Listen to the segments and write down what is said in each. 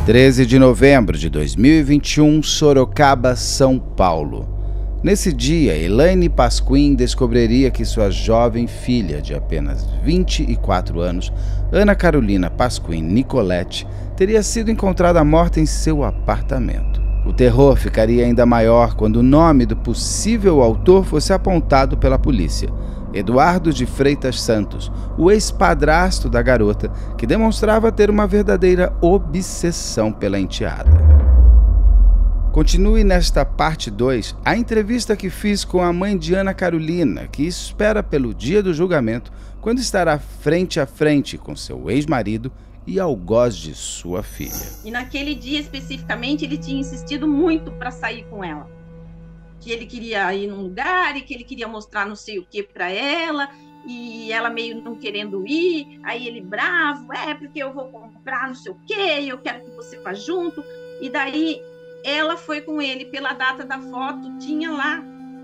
13 de novembro de 2021, Sorocaba, São Paulo. Nesse dia, Elaine Pasquim descobriria que sua jovem filha, de apenas 24 anos, Ana Carolina Pasquim Nicoletti, teria sido encontrada morta em seu apartamento. O terror ficaria ainda maior quando o nome do possível autor fosse apontado pela polícia. Eduardo de Freitas Santos, o ex-padrasto da garota, que demonstrava ter uma verdadeira obsessão pela enteada. Continue nesta parte 2 a entrevista que fiz com a mãe de Ana Carolina, que espera pelo dia do julgamento, quando estará frente a frente com seu ex-marido e algoz de sua filha. E naquele dia especificamente ele tinha insistido muito para sair com ela. Que ele queria ir num lugar e que ele queria mostrar não sei o que para ela, e ela meio não querendo ir, aí ele bravo, porque eu vou comprar não sei o que, eu quero que você vá junto. E daí ela foi com ele, pela data da foto, tinha lá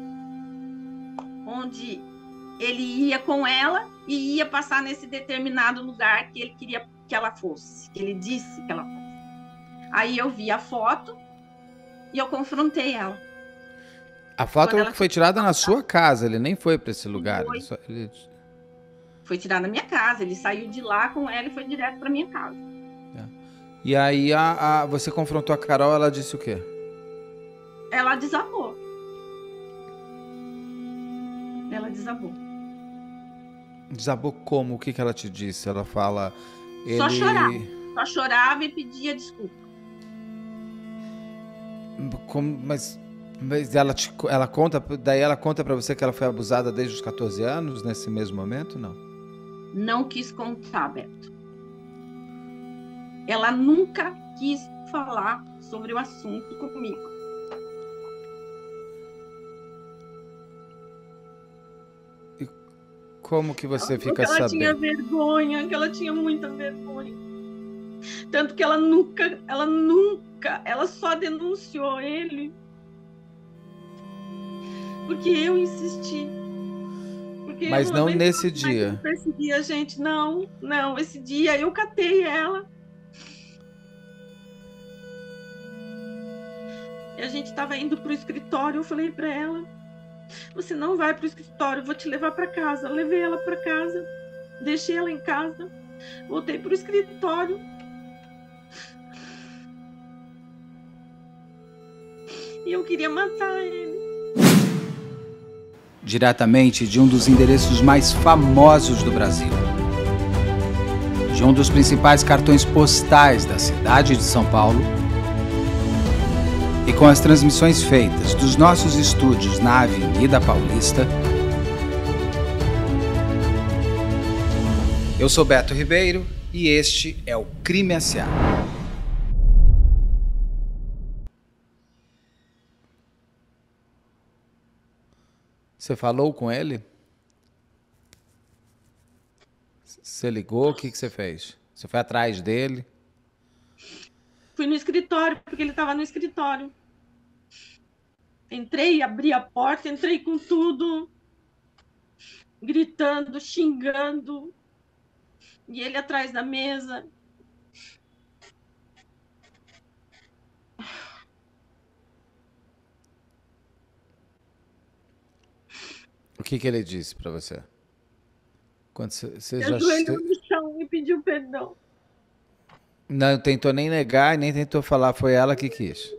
onde ele ia com ela e ia passar nesse determinado lugar que ele queria que ela fosse, que ele disse que ela fosse. Aí eu vi a foto e eu confrontei ela. A foto foi tirada na sua casa, ele nem foi para esse lugar. Foi tirada na minha casa, ele saiu de lá com ela e foi direto para minha casa. E aí você confrontou a Carol, ela disse o quê? Ela desabou. Desabou. Desabou como? O que ela te disse? Ela fala... Só chorava e pedia desculpa. Mas ela conta, daí ela conta pra você que ela foi abusada desde os 14 anos, nesse mesmo momento, não? Não quis contar, Beto. Ela nunca quis falar sobre o assunto comigo. E como que você fica sabendo? Ela tinha vergonha, que ela tinha muita vergonha. Tanto que ela só denunciou ele porque eu insisti. Mas não nesse dia. Persegui a gente, não, esse dia eu catei ela. E a gente estava indo pro escritório, eu falei para ela: você não vai pro escritório, eu vou te levar para casa. Eu levei ela para casa, deixei ela em casa, voltei pro escritório. E eu queria matar ele. Diretamente de um dos endereços mais famosos do Brasil. De um dos principais cartões postais da cidade de São Paulo. E com as transmissões feitas dos nossos estúdios na Avenida Paulista. Eu sou Beto Ribeiro e este é o Crime S.A. Você falou com ele? Você ligou? O que você fez? Você foi atrás dele? Fui no escritório, porque ele estava no escritório. Entrei, abri a porta, entrei com tudo, gritando, xingando, e ele atrás da mesa. O que ele disse para você? Quando você já ajoelhou no chão e pediu perdão. Não tentou nem negar e nem tentou falar, foi ela que quis.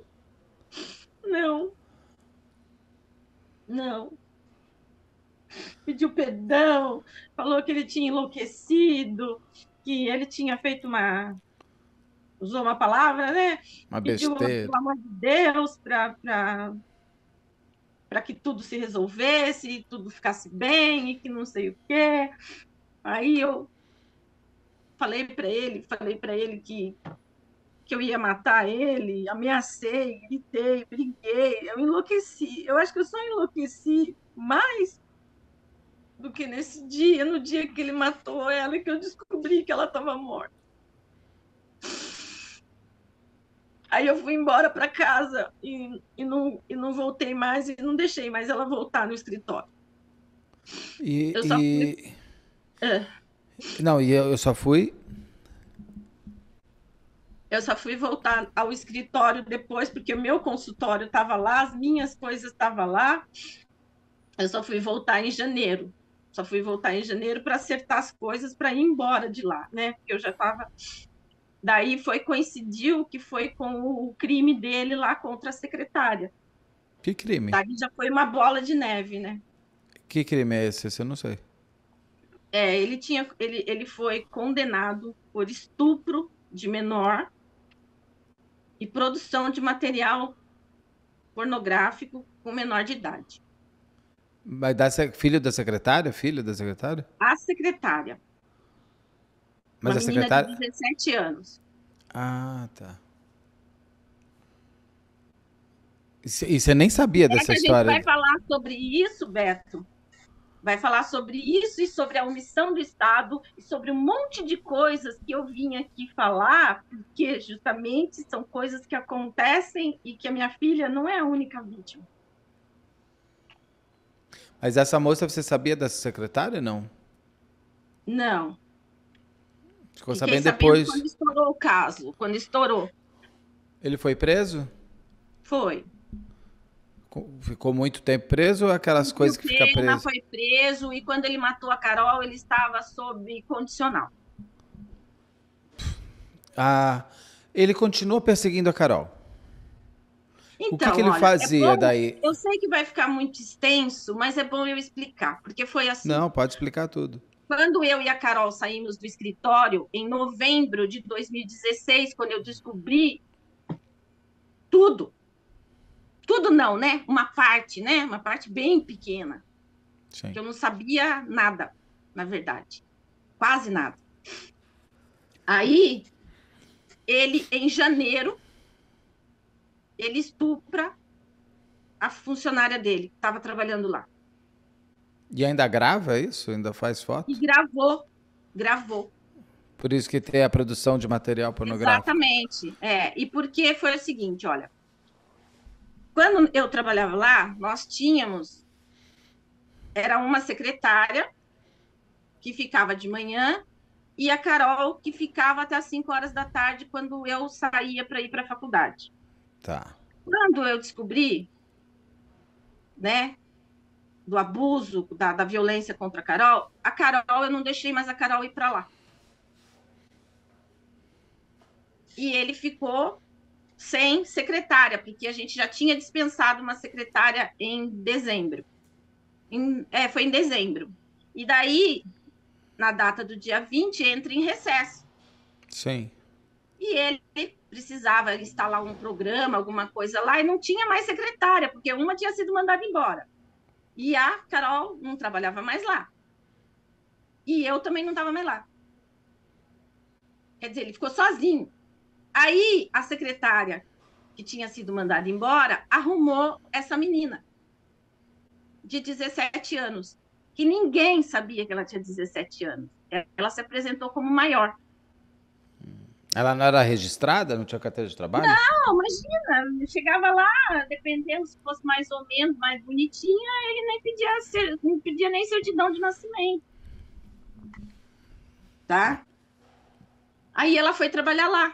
Não. Pediu perdão, falou que ele tinha enlouquecido, que ele tinha feito usou uma palavra, né? Uma besteira. Pediu, pelo amor de Deus, para que tudo se resolvesse, tudo ficasse bem e que não sei o quê. Aí eu falei para ele que eu ia matar ele, ameacei, gritei, briguei, eu enlouqueci. Eu acho que eu só enlouqueci mais do que nesse dia, no dia que ele matou ela, que eu descobri que ela estava morta. Aí eu fui embora para casa e não voltei mais, e não deixei mais ela voltar no escritório. Eu só fui... Não, e eu só fui... Eu só fui voltar ao escritório depois, porque o meu consultório estava lá, as minhas coisas estavam lá. Eu só fui voltar em janeiro. Só fui voltar em janeiro para acertar as coisas para ir embora de lá, né? Porque eu já estava. Daí coincidiu que foi com o crime dele lá contra a secretária. Que crime? Daí já foi uma bola de neve, né? Que crime é esse? Esse eu não sei. Ele foi condenado por estupro de menor e produção de material pornográfico com menor de idade. Mas filho da secretária? Filho da secretária? A secretária, Mas uma a menina de secretária. 17 anos. Ah, tá. E você nem sabia É dessa que a gente história? vai falar sobre isso, Beto. Vai falar sobre isso e sobre a omissão do Estado e sobre um monte de coisas que eu vim aqui falar, porque justamente são coisas que acontecem e que a minha filha não é a única vítima. Mas essa moça, você sabia dessa secretária, não? Não. Ficou Fiquei sabendo sabendo depois. quando estourou o caso. Quando estourou, Ele foi preso? foi. Ficou muito tempo preso ou aquelas Cumpriu coisas que fica pena, preso? foi preso e quando ele matou a Carol, ele estava sob condicional. Ah, ele continua perseguindo a Carol. O que Então, ele olha, é fazia bom, daí? eu sei que vai ficar muito extenso, mas é bom eu explicar, porque foi assim. Não, pode explicar tudo. Quando eu e a Carol saímos do escritório, em novembro de 2016, quando eu descobri tudo, tudo não, né? Uma parte, né? Uma parte bem pequena, Sim. que eu não sabia nada, na verdade, quase nada. Aí, ele, em janeiro, ele estupra a funcionária dele, que estava trabalhando lá. E ainda grava isso? Ainda faz E foto? gravou. Por isso que tem a produção de material pornográfico. Exatamente. E porque foi o seguinte, olha, quando eu trabalhava lá, nós tínhamos, era uma secretária que ficava de manhã e a Carol que ficava até as 5 horas da tarde quando eu saía para ir para a faculdade. Tá. Quando eu descobri, né, do abuso, da violência contra a Carol, eu não deixei mais a Carol ir para lá. E ele ficou sem secretária, porque a gente já tinha dispensado uma secretária em dezembro. Foi em dezembro. E daí, na data do dia 20, entra em recesso. Sim. E ele precisava instalar um programa, alguma coisa lá, e não tinha mais secretária, porque uma tinha sido mandada embora. E a Carol não trabalhava mais lá. E eu também não estava mais lá. Quer dizer, ele ficou sozinho. Aí, a secretária que tinha sido mandada embora arrumou essa menina de 17 anos, que ninguém sabia que ela tinha 17 anos. Ela se apresentou como maior. Ela não era registrada? Não tinha carteira de trabalho? Não, imagina, chegava lá, dependendo se fosse mais ou menos mais bonitinha, ele nem pedia, não pedia nem certidão de nascimento. Tá? Aí ela foi trabalhar lá.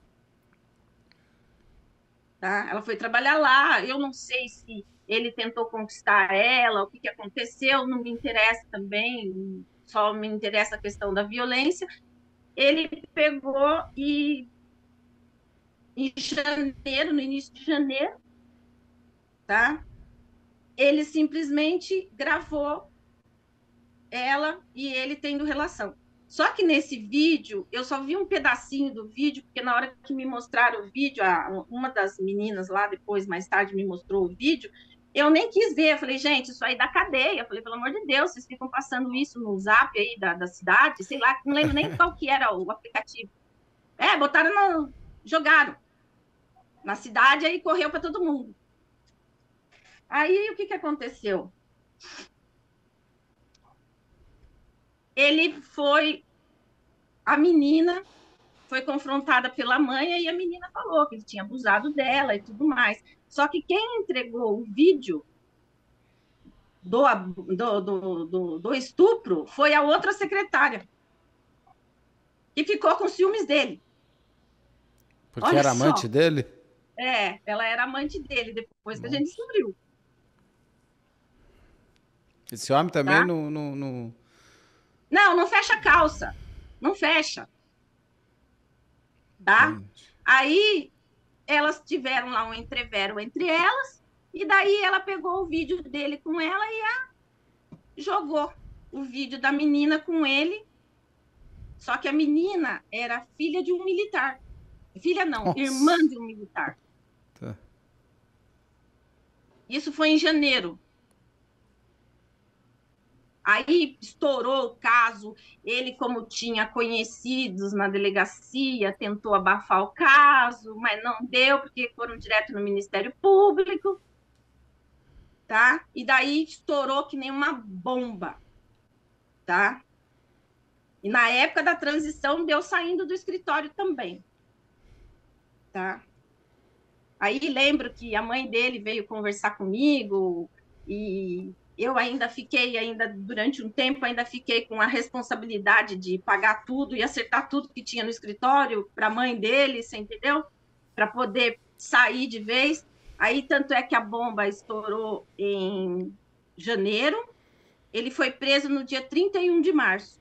Tá? Ela foi trabalhar lá. Eu não sei se ele tentou conquistar ela, o que aconteceu, não me interessa também, só me interessa a questão da violência. Ele pegou e em janeiro, no início de janeiro, tá? Ele simplesmente gravou ela e ele tendo relação. Só que nesse vídeo, eu só vi um pedacinho do vídeo, porque na hora que me mostraram o vídeo, uma das meninas lá depois, mais tarde, me mostrou o vídeo, eu nem quis ver. Eu falei, gente, isso aí dá cadeia. Eu falei, pelo amor de Deus, vocês ficam passando isso no zap aí da cidade, sei lá, não lembro nem qual que era o aplicativo. Botaram jogaram na cidade, aí correu para todo mundo. Aí o que aconteceu? A menina foi confrontada pela mãe e a menina falou que ele tinha abusado dela e tudo mais. Só que quem entregou o vídeo do estupro foi a outra secretária, que ficou com ciúmes dele. Porque Olha era só. amante dele? Ela era amante dele, depois que a gente Nossa. descobriu, Esse homem também tá? não. Não, não fecha a calça. Não fecha, tá? Gente. Aí elas tiveram lá um entrevero entre elas, e daí ela pegou o vídeo dele com ela e jogou o vídeo da menina com ele. Só que a menina era filha de um militar. Filha não, irmã Nossa. de um militar. Tá. Isso foi em janeiro. Aí estourou o caso, ele, como tinha conhecidos na delegacia, tentou abafar o caso, mas não deu, porque foram direto no Ministério Público, tá? E daí estourou que nem uma bomba, tá? E na época da transição, deu saindo do escritório também, tá? Aí lembro que a mãe dele veio conversar comigo e eu ainda fiquei, ainda durante um tempo, ainda fiquei com a responsabilidade de pagar tudo e acertar tudo que tinha no escritório para a mãe dele, você entendeu? Para poder sair de vez. Aí tanto é que a bomba estourou em janeiro, ele foi preso no dia 31 de março,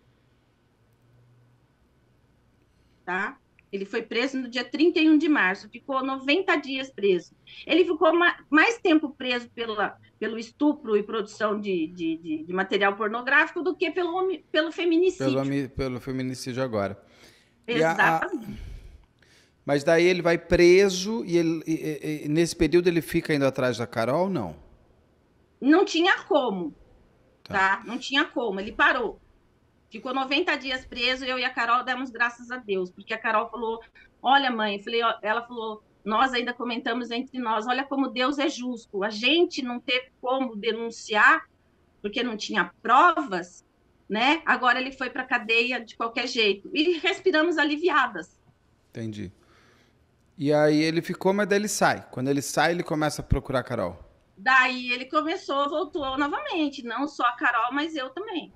tá? Ele foi preso no dia 31 de março, ficou 90 dias preso. Ele ficou mais tempo preso pelo estupro e produção de material pornográfico do que pelo feminicídio. Pelo feminicídio agora. E Exatamente. mas daí ele vai preso e nesse período ele fica indo atrás da Carol, não? Não tinha como, Tá. tá? Não tinha como, ele parou. Ficou 90 dias preso, eu e a Carol demos graças a Deus, porque a Carol falou: Olha, mãe, ela falou, nós ainda comentamos entre nós, olha como Deus é justo. A gente não teve como denunciar, porque não tinha provas, né? Agora ele foi para a cadeia de qualquer jeito. E respiramos aliviadas. Entendi. E aí ele ficou, mas daí ele sai. Quando ele sai, ele começa a procurar a Carol. Daí ele começou, voltou novamente, não só a Carol, mas eu também.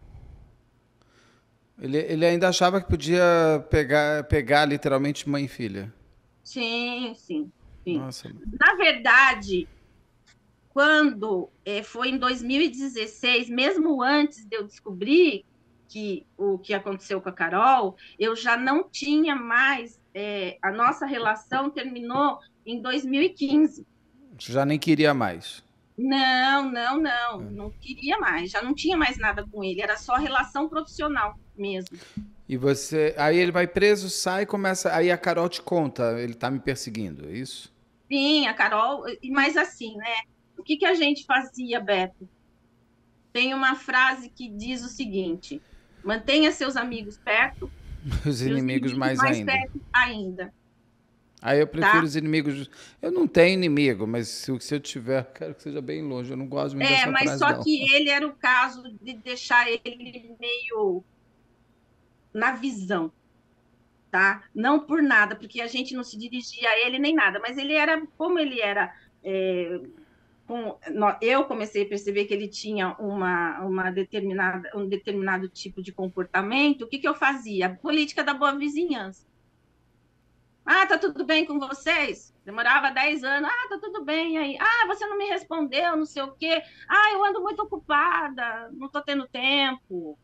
Ele ainda achava que podia pegar literalmente mãe e filha. Sim, sim, sim. Nossa. Na verdade, quando foi em 2016, mesmo antes de eu descobrir que o que aconteceu com a Carol, eu já não tinha mais, a nossa relação terminou em 2015. Já nem queria mais. Não, não, não, não queria mais, já não tinha mais nada com ele, era só relação profissional mesmo. E você. Aí ele vai preso, sai, começa. Aí a Carol te conta, ele tá me perseguindo, é isso? Sim, a Carol, mas assim, né? O que que a gente fazia, Beto? Tem uma frase que diz o seguinte: mantenha seus amigos perto Os e os inimigos inimigos mais mais ainda. perto ainda, Aí eu prefiro tá? os inimigos. Eu não tenho inimigo, mas se eu tiver, quero que seja bem longe. Eu não gosto muito dessa Mas frase, só não. que ele era o caso de deixar ele meio na visão, tá? Não por nada, porque a gente não se dirigia a ele nem nada, mas ele era, como ele era, é, eu comecei a perceber que ele tinha um determinado tipo de comportamento. O que que eu fazia? A política da boa vizinhança. Ah, tá tudo bem com vocês? Demorava 10 anos. Ah, tá tudo bem aí. Ah, você não me respondeu, não sei o quê. Ah, eu ando muito ocupada, não tô tendo tempo,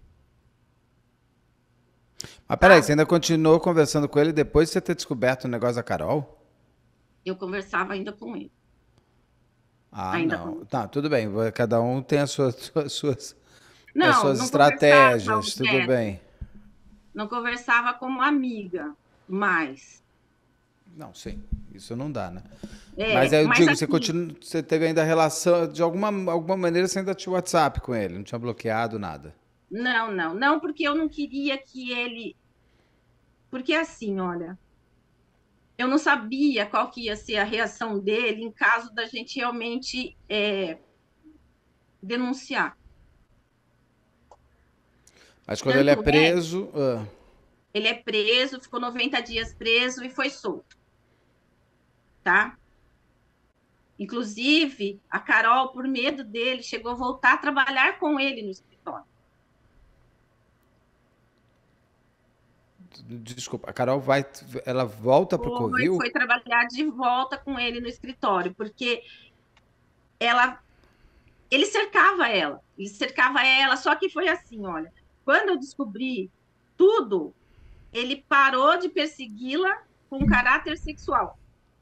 Mas peraí, você sabe? ainda continuou conversando com ele depois de você ter descoberto o negócio da Carol? Eu conversava ainda com ele. Ah, Ainda não. conversava. Tá, tudo bem. Cada um tem as Não, suas não conversava, estratégias, tudo Beto. bem. Não conversava como amiga, mais. Não, sim. Isso não dá, né? Mas aí eu Mas digo, assim, você teve ainda relação, de alguma maneira você ainda tinha WhatsApp com ele, não tinha bloqueado nada. não, não, não, porque eu não queria que ele. Porque assim, olha, eu não sabia qual que ia ser a reação dele em caso da gente realmente denunciar. Mas quando ele é Tanto é, preso. ele é preso, ficou 90 dias preso e foi solto, tá? Inclusive, a Carol, por medo dele, chegou a voltar a trabalhar com ele no escritório. Desculpa, a Carol vai, ela volta pro Covil? Foi trabalhar de volta com ele no escritório, porque ela, ele cercava ela, só que foi assim, olha, quando eu descobri tudo, ele parou de persegui-la com caráter sexual.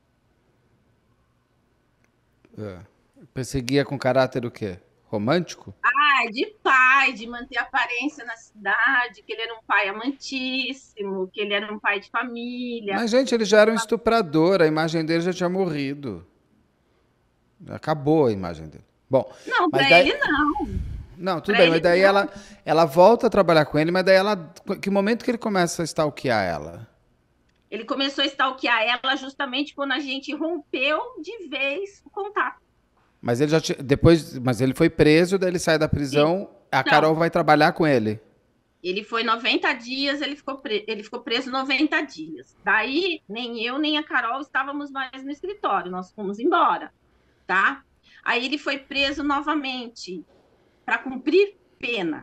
Perseguia com caráter o quê? Romântico? De pai, de manter a aparência na cidade, que ele era um pai amantíssimo, que ele era um pai de família. Mas, gente, ele já era um estuprador, a imagem dele já tinha morrido. Acabou a imagem dele. Bom, Não, mas para daí... ele não. Não, tudo Pra bem, mas ele daí não. ela volta a trabalhar com ele, mas daí ela... Que momento que ele começa a stalkear ela? Ele começou a stalkear ela justamente quando a gente rompeu de vez o contato. Mas ele já tinha... Depois... Mas ele foi preso, daí ele sai da Sim. prisão, a Não, Carol vai trabalhar com ele. ele foi 90 dias, ele ficou preso 90 dias. Daí, nem eu, nem a Carol estávamos mais no escritório, nós fomos embora, tá? Aí ele foi preso novamente para cumprir pena,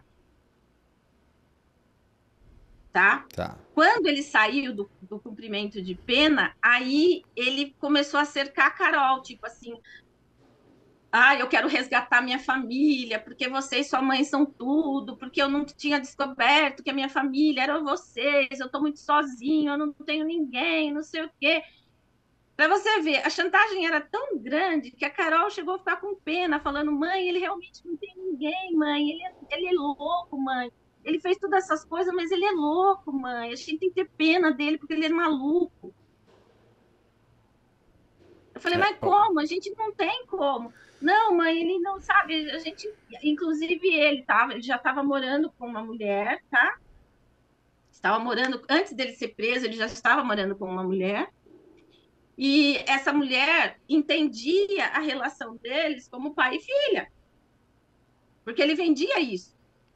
tá? Tá. Quando ele saiu do cumprimento de pena, aí ele começou a cercar a Carol, tipo assim, eu quero resgatar minha família, porque você e sua mãe são tudo, porque eu não tinha descoberto que a minha família era vocês, eu tô muito sozinho, eu não tenho ninguém, não sei o quê. Para você ver, a chantagem era tão grande que a Carol chegou a ficar com pena, falando, mãe, ele realmente não tem ninguém, mãe, ele é louco, mãe. Ele fez todas essas coisas, mas ele é louco, mãe. A gente tem que ter pena dele, porque ele é maluco. Eu falei, mas Bom. como? A gente não tem como. Não, mãe, ele não sabe. A gente, inclusive ele já estava morando com uma mulher, tá? Estava morando, antes dele ser preso, ele já estava morando com uma mulher. E essa mulher entendia a relação deles como pai e filha. Porque ele vendia isso.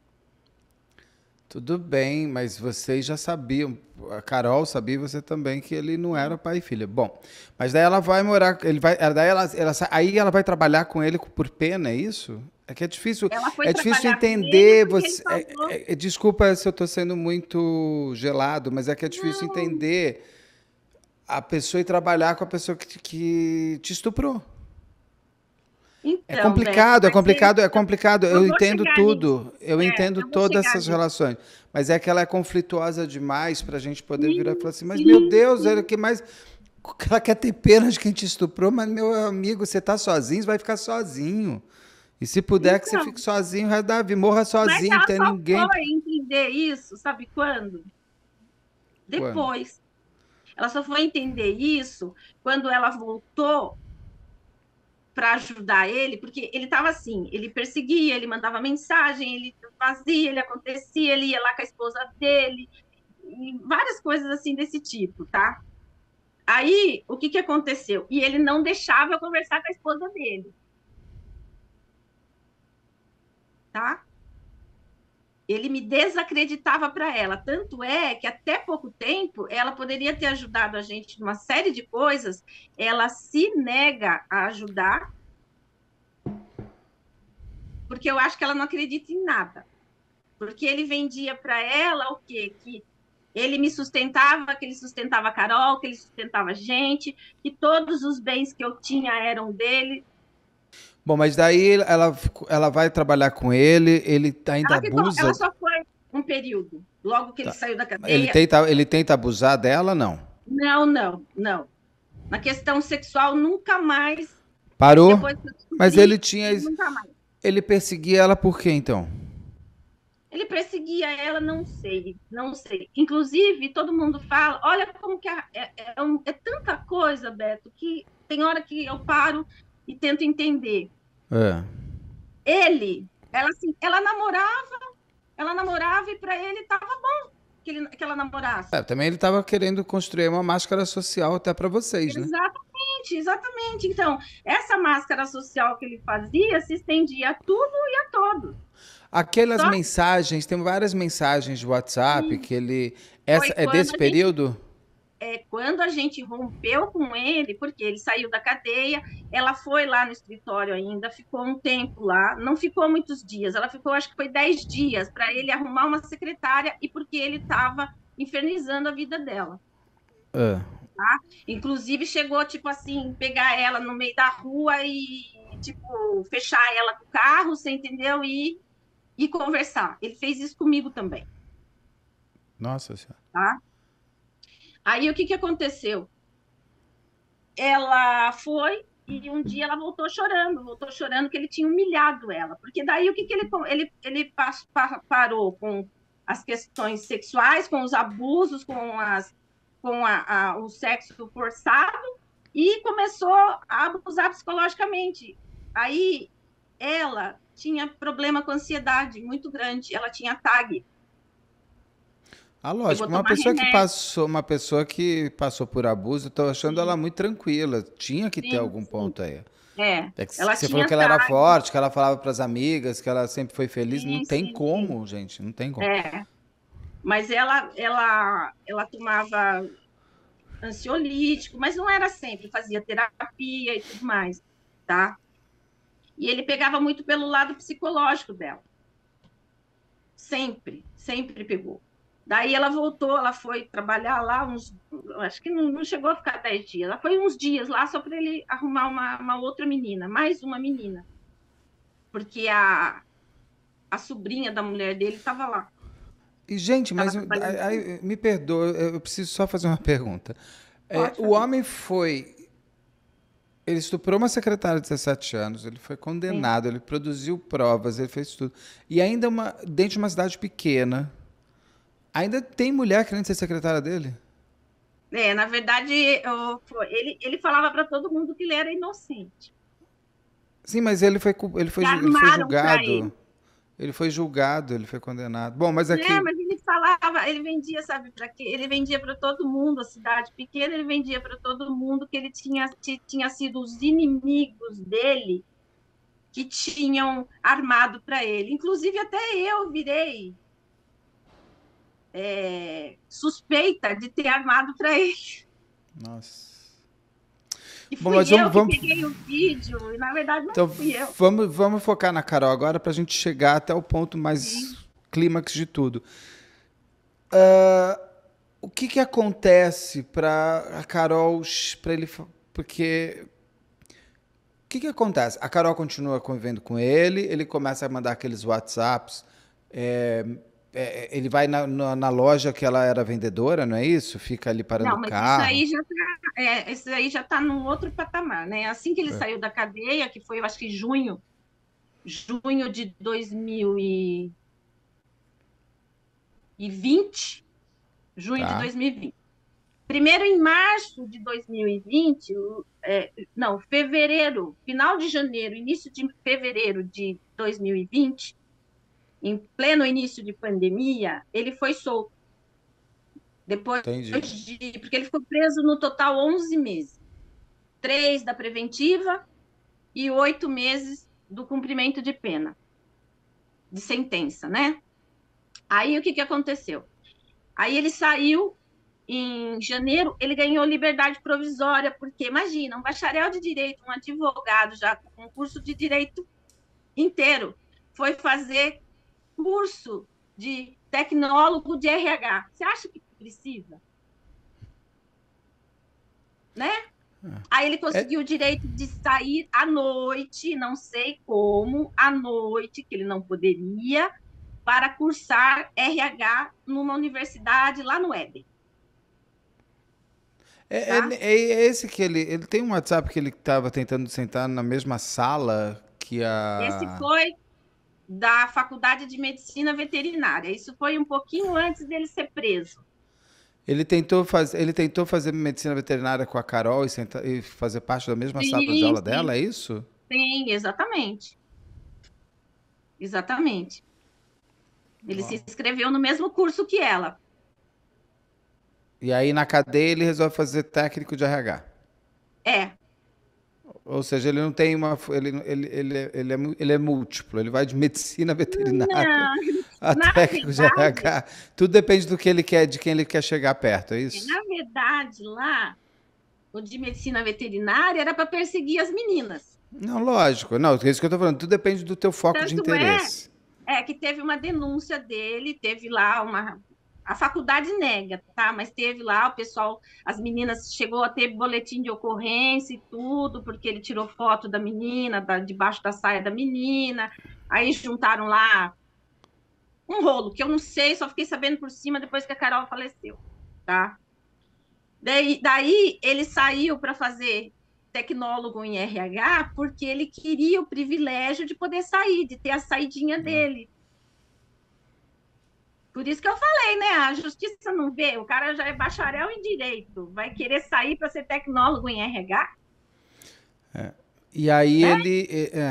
Tudo bem, mas vocês já sabiam, a Carol sabia e você também que ele não era pai e filha. Bom, mas daí ela vai morar, ele vai, daí aí ela vai trabalhar com ele por pena, é isso? É que Ela foi é difícil trabalhar com entender. ele porque Você, ele falou, desculpa se eu estou sendo muito gelado, mas é que é difícil não, entender a pessoa e trabalhar com a pessoa que te estuprou. então, Beto, É complicado, é complicado. eu Eu vou entendo chegar nisso. tudo, eu entendo Eu vou todas chegar essas nisso. relações, mas é que ela é conflituosa demais para a gente poder virar e falar assim, mas Sim, meu Deus, sim. ela que mais... Ela quer ter pena de quem te estuprou, mas meu amigo, você tá sozinho, você vai ficar sozinho. E se puder que você Então, fique sozinho, o resto da vida, morra mas sozinho, não ela tem só ninguém. foi entender isso, sabe quando? Quando? Depois. Ela só foi entender isso quando ela voltou para ajudar ele, porque ele estava assim, ele perseguia, ele mandava mensagem, ele fazia, ele acontecia, ele ia lá com a esposa dele, e várias coisas assim desse tipo, tá? Aí, o que que aconteceu? E ele não deixava eu conversar com a esposa dele, tá? Ele me desacreditava para ela. Tanto é que até pouco tempo ela poderia ter ajudado a gente numa série de coisas, ela se nega a ajudar, porque eu acho que ela não acredita em nada. Porque ele vendia para ela o quê? Que ele me sustentava, que ele sustentava a Carol, que ele sustentava a gente, que todos os bens que eu tinha eram dele. Bom, mas daí ela vai trabalhar com ele ainda Ela abusa. só foi um período. Logo que ele Tá. saiu da cadeia. Ele tenta abusar dela, não? Não, não, não. Na questão sexual, nunca mais. Parou? Depois que eu Mas descobri, nunca mais. ele perseguia ela por quê, então? Ele perseguia ela, não sei, não sei. Inclusive, todo mundo fala, olha como que é tanta coisa, Beto, que tem hora que eu paro e tento entender. É. Ela assim, ela namorava e para ele estava bom que ela namorasse. Também ele estava querendo construir uma máscara social até para vocês, né? Exatamente, exatamente. Então, essa máscara social que ele fazia se estendia a tudo e a todos. Aquelas mensagens, tem várias mensagens de WhatsApp que ele... Essa é desse período? Quando a gente rompeu com ele, porque ele saiu da cadeia, ela foi lá no escritório ainda, ficou um tempo lá, não ficou muitos dias, ela ficou, acho que foi 10 dias, para ele arrumar uma secretária e porque ele estava infernizando a vida dela. Ah. Inclusive chegou, tipo assim, pegar ela no meio da rua e, tipo, fechar ela com o carro, você entendeu? E conversar. Ele fez isso comigo também, Nossa Senhora. tá? Aí o que que aconteceu? Ela foi e um dia ela voltou chorando que ele tinha humilhado ela. Porque daí o que que ele parou com as questões sexuais, com os abusos, com o sexo forçado e começou a abusar psicologicamente. Aí ela tinha problema com ansiedade muito grande, ela tinha TAG, Ah, chegou lógico, a tomar remédio. uma pessoa que passou por abuso, eu tô achando ela Sim, muito tranquila. Tinha que ter sim, algum sim. ponto aí. É, É que ela você falou tinha que ela era TAG, forte, que ela falava para as amigas, que ela sempre foi feliz. Não sim, tem sim, sim. como, gente, não tem como. É, mas ela tomava ansiolítico, mas não era sempre, fazia terapia e tudo mais, tá? E ele pegava muito pelo lado psicológico dela. Sempre, sempre pegou. Daí ela voltou, ela foi trabalhar lá uns, acho que não chegou a ficar 10 dias. Ela foi uns dias lá só para ele arrumar uma outra menina, mais uma menina, porque a sobrinha da mulher dele estava lá, E, gente, estava mas trabalhando com ele. me perdoa, eu preciso só fazer uma pergunta. Pode O fazer. homem foi. Ele estuprou uma secretária de 17 anos, ele foi Sim. condenado, ele produziu provas, ele fez tudo. E ainda dentro de uma cidade pequena, ainda tem mulher querendo ser secretária dele? É, na verdade, ele falava para todo mundo que ele era inocente. Sim, mas E ele foi armaram para julgado. ele. Ele foi julgado, ele foi condenado. Bom, mas É, aqui. mas ele falava, ele vendia, sabe para quê? Ele vendia para todo mundo, a cidade pequena, ele vendia para todo mundo que ele tinha sido os inimigos dele que tinham armado para ele. Inclusive, até eu virei suspeita de ter armado para ele. Nossa. E Bom, fui mas eu que peguei o vídeo, e na verdade não então fui eu. vamos focar na Carol agora para a gente chegar até o ponto mais Sim. clímax de tudo. O que que acontece para a Carol, para ele, porque o que que acontece? A Carol continua convivendo com ele começa a mandar aqueles WhatsApps, é, ele vai na loja que ela era vendedora, não é isso? Fica ali parando Não, o mas carro. isso aí já está num outro patamar, né? Assim que ele É. saiu da cadeia, que foi, eu acho que junho de 2020, junho de Tá, 2020. Primeiro, em março de 2020, não, fevereiro, final de janeiro, início de fevereiro de 2020, em pleno início de pandemia, ele foi solto. Depois entendi. porque ele ficou preso no total 11 meses. 3 da preventiva e 8 meses do cumprimento de pena, de sentença, né? Aí o que, que aconteceu? Aí ele saiu em janeiro, ele ganhou liberdade provisória, porque imagina, um bacharel de direito, um advogado já com um curso de direito inteiro, foi fazer curso de tecnólogo de RH. Você acha que precisa? Né? Aí ele É, conseguiu o direito de sair à noite, não sei como, à noite, que ele não poderia, para cursar RH numa universidade lá no Éden, tá? é esse que ele tem um WhatsApp que ele estava tentando sentar na mesma sala que Esse a. foi da Faculdade de Medicina Veterinária. Isso foi um pouquinho antes dele ser preso. Ele tentou fazer medicina veterinária com a Carol e fazer parte da mesma sala de Sim, aula dela, sim, é isso? sim, exatamente. Exatamente. Ele se Uau. inscreveu no mesmo curso que ela. E aí na cadeia ele resolve fazer técnico de RH. É. Ou seja, ele não tem uma. Ele é múltiplo. Ele vai de medicina veterinária Não, a na técnico de verdade, RH. Tudo depende do que ele quer, de quem ele quer chegar perto, é isso? na verdade, lá, o de medicina veterinária era para perseguir as meninas. Não, lógico. Não, é isso que eu tô falando. Tudo depende do teu foco de Tanto é, interesse. que teve uma denúncia dele, teve lá uma. A faculdade nega, tá? Mas teve lá o pessoal, as meninas chegou a ter boletim de ocorrência e tudo, porque ele tirou foto da menina, debaixo da saia da menina. Aí juntaram lá um rolo, que eu não sei, só fiquei sabendo por cima depois que a Carol faleceu, tá? Daí ele saiu para fazer tecnólogo em RH porque ele queria o privilégio de poder sair, de ter a saidinha dele. Por isso que eu falei, né? A justiça não vê, o cara já é bacharel em direito, vai querer sair para ser tecnólogo em RH, E aí né? ele.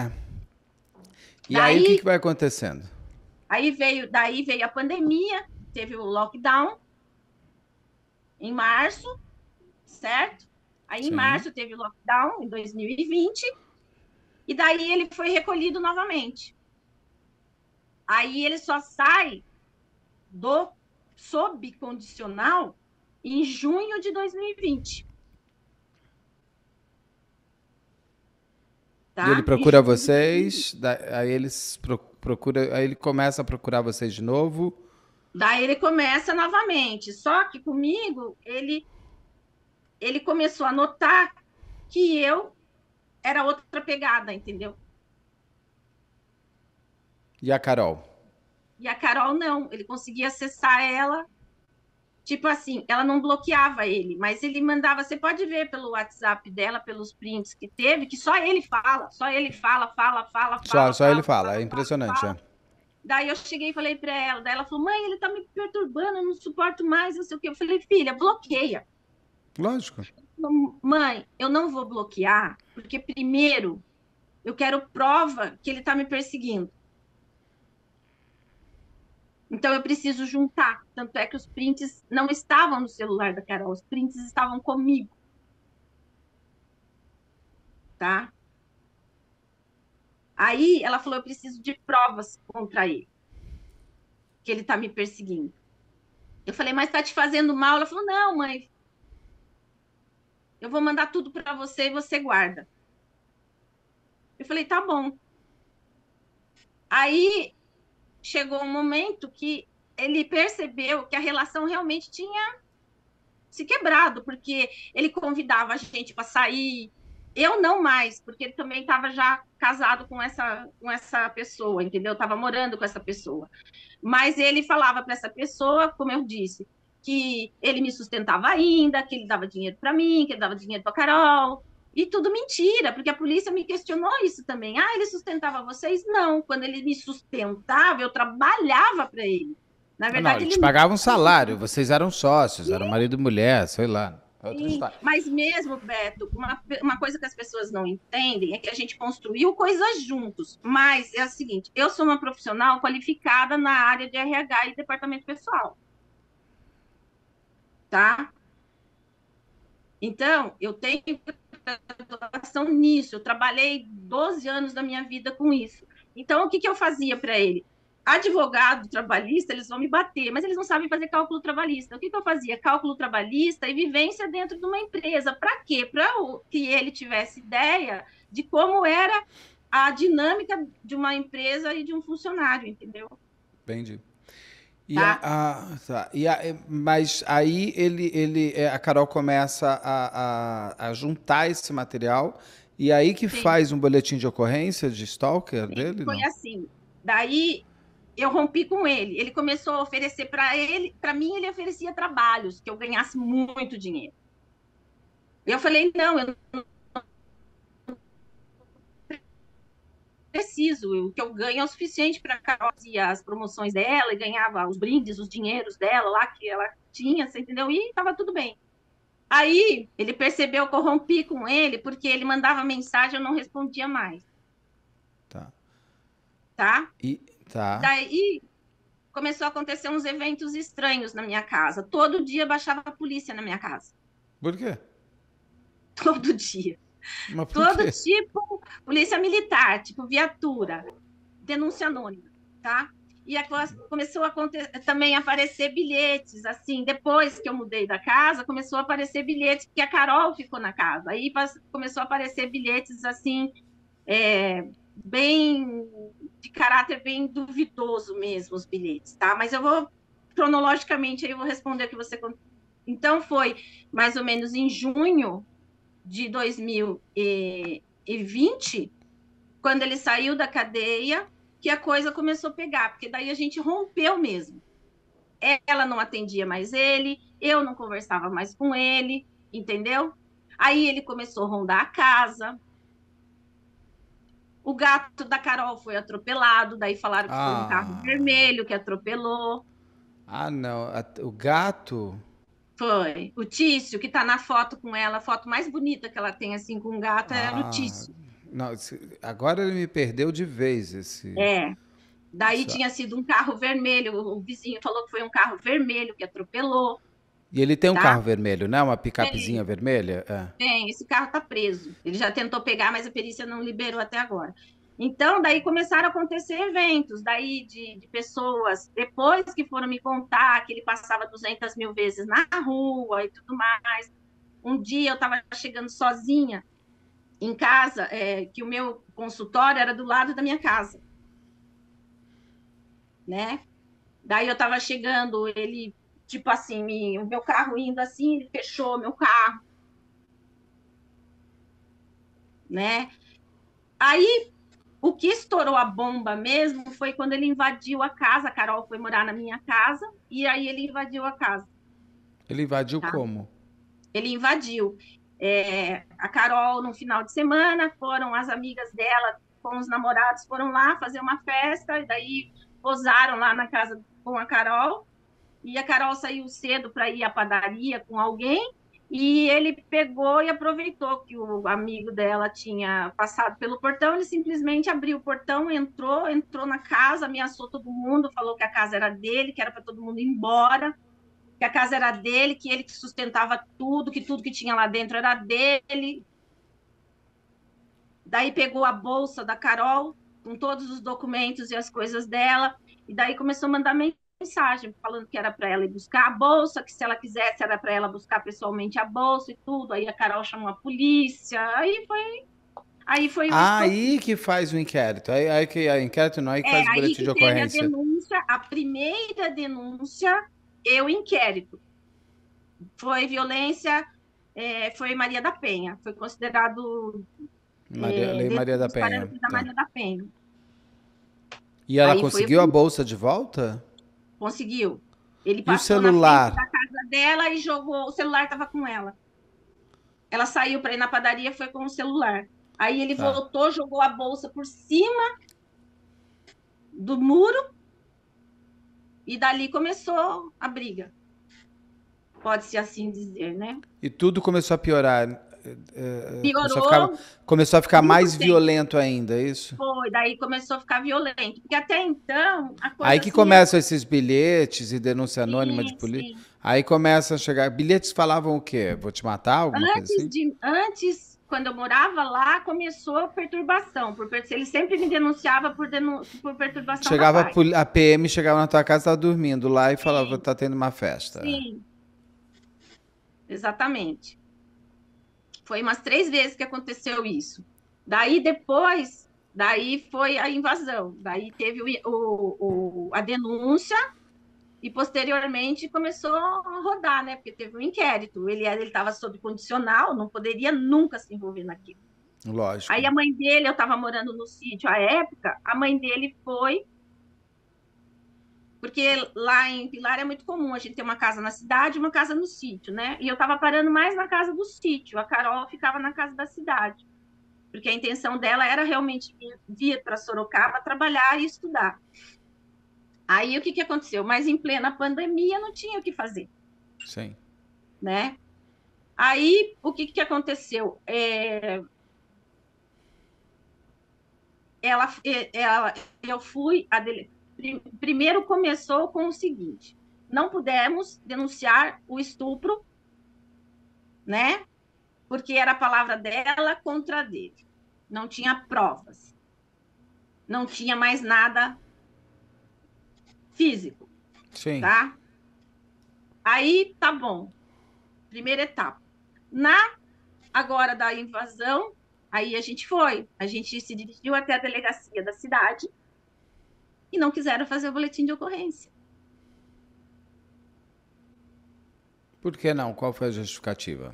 E aí o que Daí, vai acontecendo? daí veio a pandemia, teve o lockdown em março, certo? Aí em Sim. março teve o lockdown em 2020, e daí ele foi recolhido novamente. Aí ele só sai do sob condicional em junho de 2020, E ele tá? Em procura junho de 2020. vocês, aí eles procura, aí ele começa a procurar vocês de novo. Daí ele começa novamente. Só que comigo, ele começou a notar que eu era outra pegada, entendeu? E a Carol? E a Carol não, ele conseguia acessar ela. Tipo assim, ela não bloqueava ele, mas ele mandava. Você pode ver pelo WhatsApp dela, pelos prints que teve, que só ele fala, fala, fala, Só, fala, só ele fala, fala, é fala, fala, impressionante, é. fala. Daí eu cheguei e falei para ela, daí ela falou: mãe, ele tá me perturbando, eu não suporto mais, não sei o quê. Eu falei: filha, bloqueia. Lógico. Mãe, eu não vou bloquear, porque primeiro eu quero prova que ele está me perseguindo. Então eu preciso juntar. Tanto é que os prints não estavam no celular da Carol, os prints estavam comigo, tá? Aí ela falou: eu preciso de provas contra ele, que ele está me perseguindo. Eu falei: mas está te fazendo mal? Ela falou: não, mãe, eu vou mandar tudo para você e você guarda. Eu falei: tá bom. Aí chegou um momento que ele percebeu que a relação realmente tinha se quebrado, porque ele convidava a gente para sair, eu não mais, porque ele também estava já casado com essa pessoa, entendeu? Estava morando com essa pessoa. Mas ele falava para essa pessoa, como eu disse, que ele me sustentava ainda, que ele dava dinheiro para mim, que ele dava dinheiro para Carol. E tudo mentira, porque a polícia me questionou isso também. Ah, ele sustentava vocês? Não. Quando ele me sustentava, eu trabalhava para ele. Na Ah, não, verdade, ele ele te nunca pagava um me salário, sustentou. vocês eram sócios, eram marido e mulher, sei lá. Outra Sim, história. mas mesmo, Beto, uma coisa que as pessoas não entendem é que a gente construiu coisas juntos. Mas é o seguinte, eu sou uma profissional qualificada na área de RH e departamento pessoal, tá? Então, eu tenho graduação nisso, eu trabalhei 12 anos da minha vida com isso. Então, o que que eu fazia para ele? Advogado trabalhista, eles vão me bater, mas eles não sabem fazer cálculo trabalhista. O que que eu fazia? Cálculo trabalhista e vivência dentro de uma empresa. Para quê? Para que ele tivesse ideia de como era a dinâmica de uma empresa e de um funcionário, entendeu? Entendi. Tá? Tá. Mas aí a Carol começa a juntar esse material e aí que Sim, faz um boletim de ocorrência de stalker sim. dele, Foi não? assim. Daí eu rompi com ele. Ele começou a oferecer para mim ele oferecia trabalhos que eu ganhasse muito dinheiro. Eu falei: não, eu não preciso. O que eu ganho é o suficiente para Carol e as promoções dela e ganhava os brindes, os dinheiros dela lá que ela tinha, você entendeu? E estava tudo bem. Aí ele percebeu que eu rompi com ele porque ele mandava mensagem, eu não respondia mais, Tá. tá? E tá. Daí começou a acontecer uns eventos estranhos na minha casa. Todo dia baixava a polícia na minha casa. Por quê? Todo dia. Mas por Todo quê? tipo, polícia militar, tipo viatura, denúncia anônima, tá? E começou a também a aparecer bilhetes, assim, depois que eu mudei da casa, começou a aparecer bilhetes, porque a Carol ficou na casa. Aí começou a aparecer bilhetes, assim, bem, de caráter bem duvidoso mesmo, os bilhetes, tá? Mas eu vou cronologicamente, aí eu vou responder o que você... Então, foi mais ou menos em junho de 2020, quando ele saiu da cadeia, que a coisa começou a pegar, porque daí a gente rompeu mesmo. Ela não atendia mais ele, eu não conversava mais com ele, entendeu? Aí ele começou a rondar a casa. O gato da Carol foi atropelado, daí falaram que foi um carro Ah, vermelho que atropelou. ah não. O gato. Foi. O Tício, que tá na foto com ela, a foto mais bonita que ela tem assim com o gato era o Ah, Tício. não, agora ele me perdeu de vez É. Daí essa- tinha sido um carro vermelho, o vizinho falou que foi um carro vermelho que atropelou, E ele tem um tá? carro vermelho, né? Uma picapezinha Tem, vermelha? É. tem, esse carro tá preso. Ele já tentou pegar, mas a perícia não liberou até agora. Então, daí começaram a acontecer eventos, daí de pessoas, depois que foram me contar que ele passava 200 mil vezes na rua e tudo mais. Um dia eu estava chegando sozinha em casa, que o meu consultório era do lado da minha casa, né? Daí eu estava chegando, ele, tipo assim, o meu carro indo assim, ele fechou meu carro, né? Aí o que estourou a bomba mesmo foi quando ele invadiu a casa. A Carol foi morar na minha casa e aí ele invadiu a casa, Ele invadiu tá? como? Ele invadiu. A Carol, no final de semana, foram as amigas dela com os namorados, foram lá fazer uma festa, e daí posaram lá na casa com a Carol, e a Carol saiu cedo para ir à padaria com alguém, e ele pegou e aproveitou que o amigo dela tinha passado pelo portão, ele simplesmente abriu o portão, entrou na casa, ameaçou todo mundo, falou que a casa era dele, que era para todo mundo ir embora, que a casa era dele, que ele que sustentava tudo que tinha lá dentro era dele. Daí pegou a bolsa da Carol com todos os documentos e as coisas dela, e daí começou a mandar mensagem falando que era para ela ir buscar a bolsa, que se ela quisesse era para ela buscar pessoalmente a bolsa e tudo. Aí a Carol chamou a polícia, aí foi o Aí estopim. que faz o inquérito. Aí que a inquérito não, aí que faz o Aí boletim que de teve a ocorrência. denúncia, a primeira denúncia e o inquérito. Foi violência, foi Maria da Penha, foi considerado Lei dentro Maria da dos Penha. parâmetros da Tá. Maria da Penha. E ela Aí foi, conseguiu a bolsa de volta? conseguiu. Ele E o passou na frente da celular? casa dela e jogou, o celular estava com ela. Ela saiu para ir na padaria, foi com o celular. Aí ele Tá. voltou, jogou a bolsa por cima do muro e dali começou a briga. Pode-se assim dizer, né? E tudo começou a piorar. Piorou Começou a ficar muito mais tempo. violento ainda, é isso? Foi, daí começou a ficar violento. Porque até então, a Aí coisa que assim era começam esses bilhetes e denúncia anônima de sim, polícia. sim. Aí começam a chegar. Bilhetes falavam o quê? Vou te matar? Alguma coisa assim? Antes, quando eu morava lá, começou a perturbação. Ele sempre me denunciava por perturbação da Chegava paz. a PM, chegava na tua casa, tava dormindo lá e falava, Sim, tá tendo uma festa. sim, exatamente. Foi umas 3 vezes que aconteceu isso. Daí depois, daí foi a invasão. Daí teve a denúncia e posteriormente começou a rodar, né? Porque teve um inquérito. Ele estava sob condicional, não poderia nunca se envolver naquilo. Aí Lógico. a mãe dele, eu estava morando no sítio à época, a mãe dele foi, porque lá em Pilar é muito comum a gente ter uma casa na cidade e uma casa no sítio, né? E eu estava parando mais na casa do sítio, a Carol ficava na casa da cidade, porque a intenção dela era realmente vir para Sorocaba trabalhar e estudar. Aí o que que aconteceu? Mas em plena pandemia não tinha o que fazer, Sim. né? Aí o que que aconteceu? Eu fui primeiro começou com o seguinte: não pudemos denunciar o estupro, né? Porque era a palavra dela contra a dele. Não tinha provas, não tinha mais nada físico, Sim. tá? Aí tá bom. Primeira etapa. Na agora da invasão, aí a gente se dirigiu até a delegacia da cidade e não quiseram fazer o boletim de ocorrência. Por que não? Qual foi a justificativa?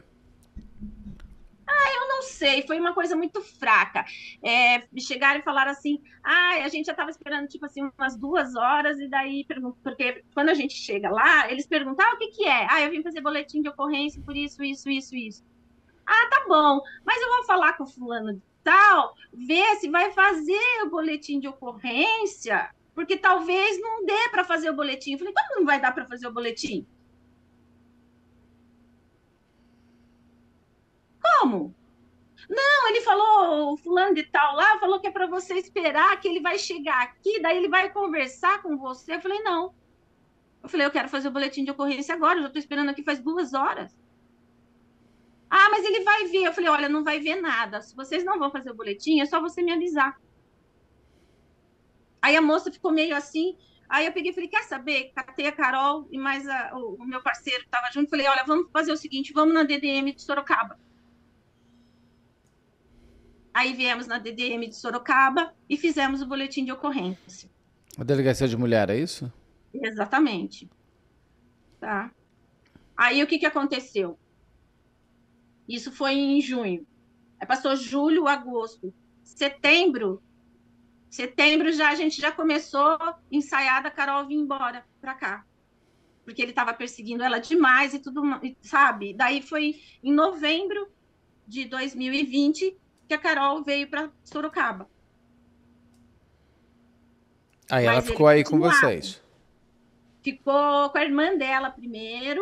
Não sei, foi uma coisa muito fraca. Chegaram e falaram assim, a gente já estava esperando, tipo assim, umas 2 horas, e daí, porque quando a gente chega lá, eles perguntam, o que que é? Eu vim fazer boletim de ocorrência por isso, isso, isso, isso. Tá bom, mas eu vou falar com o fulano de tal, ver se vai fazer o boletim de ocorrência, porque talvez não dê para fazer o boletim. Eu falei, como não vai dar para fazer o boletim? Como? Não, ele falou, o fulano de tal lá falou que é para você esperar que ele vai chegar aqui, daí ele vai conversar com você. Eu falei, não. Eu falei, eu quero fazer o boletim de ocorrência agora, eu já estou esperando aqui faz 2 horas. Mas ele vai ver. Eu falei, olha, não vai ver nada. Se vocês não vão fazer o boletim, é só você me avisar. Aí a moça ficou meio assim. Aí eu peguei e falei, quer saber? Catei a Carol e mais o meu parceiro que estava junto. Falei, olha, vamos fazer o seguinte, vamos na DDM de Sorocaba. Aí viemos na DDM de Sorocaba e fizemos o boletim de ocorrência. A delegacia de mulher, é isso? Exatamente. Tá? Aí o que aconteceu? Isso foi em junho. Aí passou julho, agosto. Setembro já a gente já começou ensaiada, a Carol vir embora para cá. Porque ele estava perseguindo ela demais e tudo, sabe? Daí foi em novembro de 2020 que a Carol veio para Sorocaba. Aí ela ficou aí com vocês. Ficou com a irmã dela primeiro.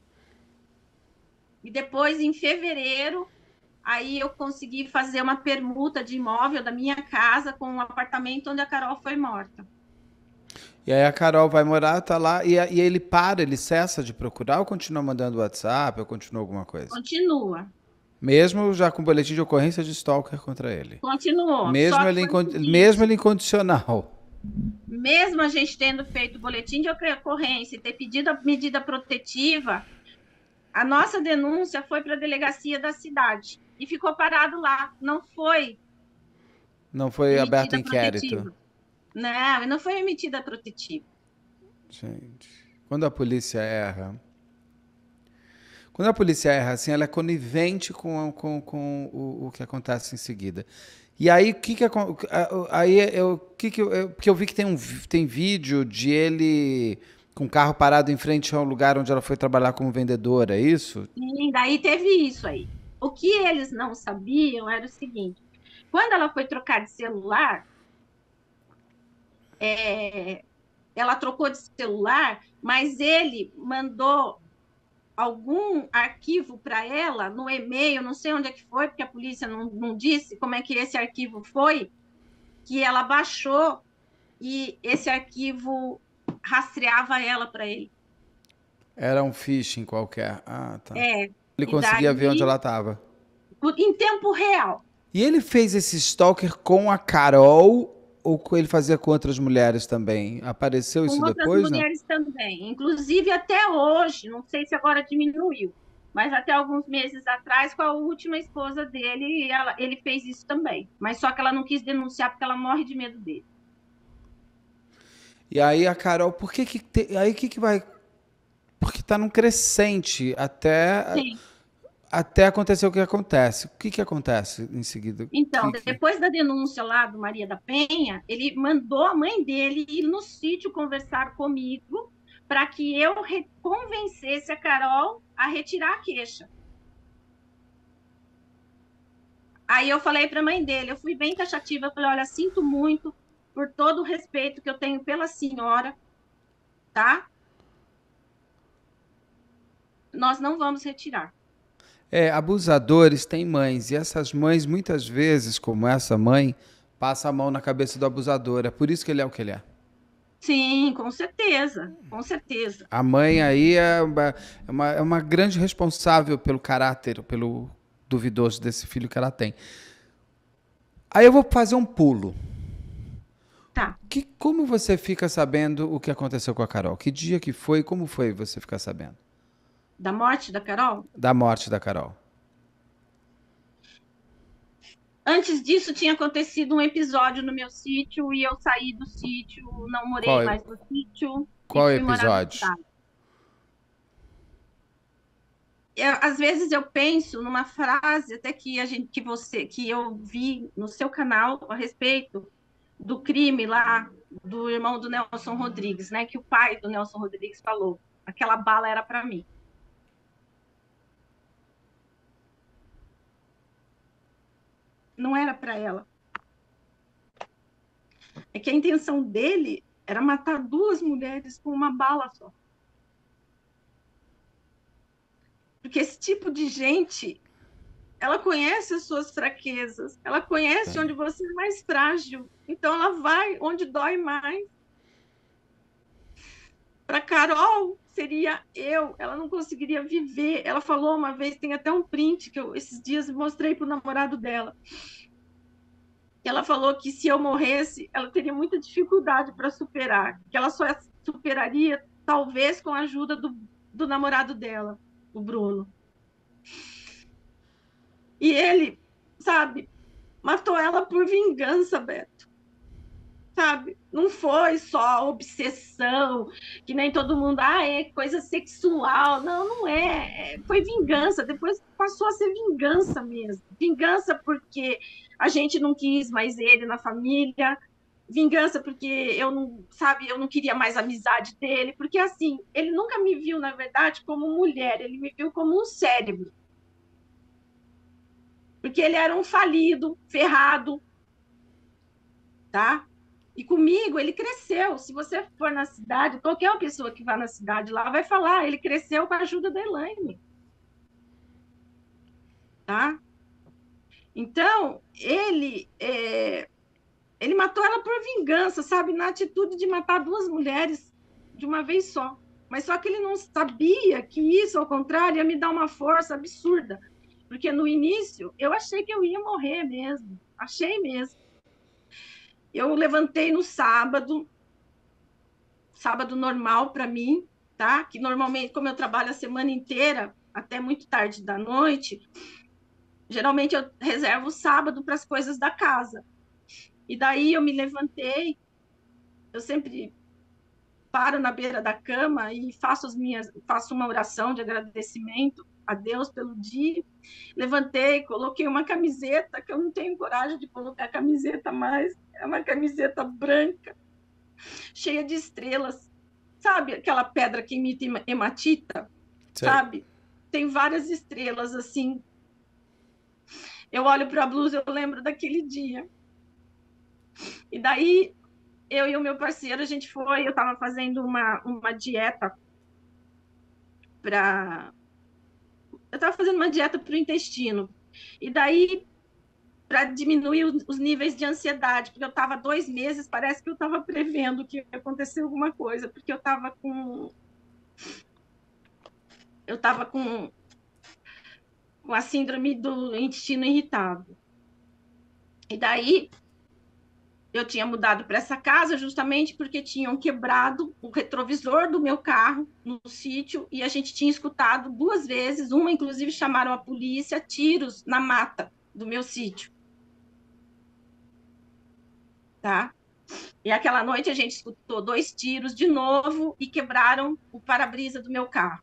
E depois, em fevereiro, aí eu consegui fazer uma permuta de imóvel da minha casa com o apartamento onde a Carol foi morta. E aí a Carol vai morar, tá lá, e ele cessa de procurar ou continua mandando WhatsApp ou continua alguma coisa? Continua. Mesmo já com boletim de ocorrência de stalker contra ele? Continuou. Mesmo ele incondicional? Mesmo a gente tendo feito boletim de ocorrência e ter pedido a medida protetiva, a nossa denúncia foi para a delegacia da cidade e ficou parado lá. Não foi aberto inquérito? Não foi emitida protetiva. Gente, quando a polícia erra assim, ela é conivente com o que acontece em seguida. E aí, porque eu vi que tem vídeo de ele com o carro parado em frente ao lugar onde ela foi trabalhar como vendedora, é isso? E daí teve isso aí. O que eles não sabiam era o seguinte: quando ela foi trocar de celular, ela trocou de celular, mas ele mandou algum arquivo para ela no e-mail, não sei onde é que foi, porque a polícia não disse como é que esse arquivo foi, que ela baixou e esse arquivo rastreava ela para ele. Era um phishing qualquer. Tá. Ele E conseguia ver onde ela estava. Em tempo real. E ele fez esse stalker com a Carol ou ele fazia com outras mulheres também? Apareceu isso depois? Com outras mulheres também. Inclusive até hoje, não sei se agora diminuiu, mas até alguns meses atrás, com a última esposa dele, ele fez isso também. Mas só que ela não quis denunciar porque ela morre de medo dele. E aí a Carol, aí o que vai... Porque tá num crescente até... Sim. Até acontecer o que acontece. O que acontece em seguida? Então, depois da denúncia lá do Maria da Penha, ele mandou a mãe dele ir no sítio conversar comigo para que eu convencesse a Carol a retirar a queixa. Aí eu falei para a mãe dele, eu fui bem taxativa, eu falei, olha, sinto muito por todo o respeito que eu tenho pela senhora, tá? Nós não vamos retirar. Abusadores têm mães, e essas mães, muitas vezes, como essa mãe, passa a mão na cabeça do abusador. É por isso que ele é o que ele é. Sim, com certeza, com certeza. A mãe aí é uma grande responsável pelo caráter, pelo duvidoso desse filho que ela tem. Aí eu vou fazer um pulo. Tá. Como você fica sabendo o que aconteceu com a Carol? Que dia que foi? Como foi você ficar sabendo? Da morte da Carol? Da morte da Carol. Antes disso, tinha acontecido um episódio no meu sítio e eu saí do sítio, não morei mais no sítio. Qual episódio? às vezes eu penso numa frase até que eu vi no seu canal a respeito do crime lá do irmão do Nelson Rodrigues, né? Que o pai do Nelson Rodrigues falou: aquela bala era para mim. Não era para ela. É que a intenção dele era matar duas mulheres com uma bala só. Porque esse tipo de gente, ela conhece as suas fraquezas, ela conhece onde você é mais frágil, então ela vai onde dói mais. Para Carol, seria eu, ela não conseguiria viver. Ela falou uma vez, tem até um print que eu esses dias mostrei para o namorado dela. Ela falou que se eu morresse, ela teria muita dificuldade para superar, que ela só superaria talvez com a ajuda do namorado dela, o Bruno. E ele, sabe, matou ela por vingança, Beto. Sabe? Não foi só obsessão, que nem todo mundo, é coisa sexual. Não, não é. Foi vingança. Depois passou a ser vingança mesmo. Vingança porque a gente não quis mais ele na família. Vingança porque eu não, sabe, eu não queria mais a amizade dele. Porque assim, ele nunca me viu, na verdade, como mulher. Ele me viu como um cérebro. Porque ele era um falido, ferrado, tá? E comigo ele cresceu. Se você for na cidade, qualquer pessoa que vá na cidade lá vai falar, ele cresceu com a ajuda da Elaine. Tá? Então, ele matou ela por vingança, sabe? Na atitude de matar duas mulheres de uma vez só. Mas só que ele não sabia que isso, ao contrário, ia me dar uma força absurda. Porque no início eu achei que eu ia morrer mesmo. Achei mesmo. Eu levantei no sábado normal para mim, tá? Que normalmente, como eu trabalho a semana inteira, até muito tarde da noite, geralmente eu reservo o sábado para as coisas da casa. E daí eu me levantei, eu sempre paro na beira da cama e faço uma oração de agradecimento a Deus pelo dia. Levantei, coloquei uma camiseta, que eu não tenho coragem de colocar camiseta mais, é uma camiseta branca, cheia de estrelas. Sabe aquela pedra que imita hematita? Sei. Sabe? Tem várias estrelas assim. Eu olho para a blusa, eu lembro daquele dia. E daí, eu e o meu parceiro, eu estava fazendo uma dieta para. Eu estava fazendo uma dieta para o intestino. E daí, para diminuir os níveis de ansiedade, porque eu estava 2 meses, parece que eu estava prevendo que ia acontecer alguma coisa, porque eu estava com. Eu estava com a síndrome do intestino irritado. E daí eu tinha mudado para essa casa justamente porque tinham quebrado o retrovisor do meu carro no sítio e a gente tinha escutado 2 vezes, uma inclusive chamaram a polícia, tiros na mata do meu sítio. Tá? E aquela noite a gente escutou 2 tiros de novo e quebraram o para-brisa do meu carro.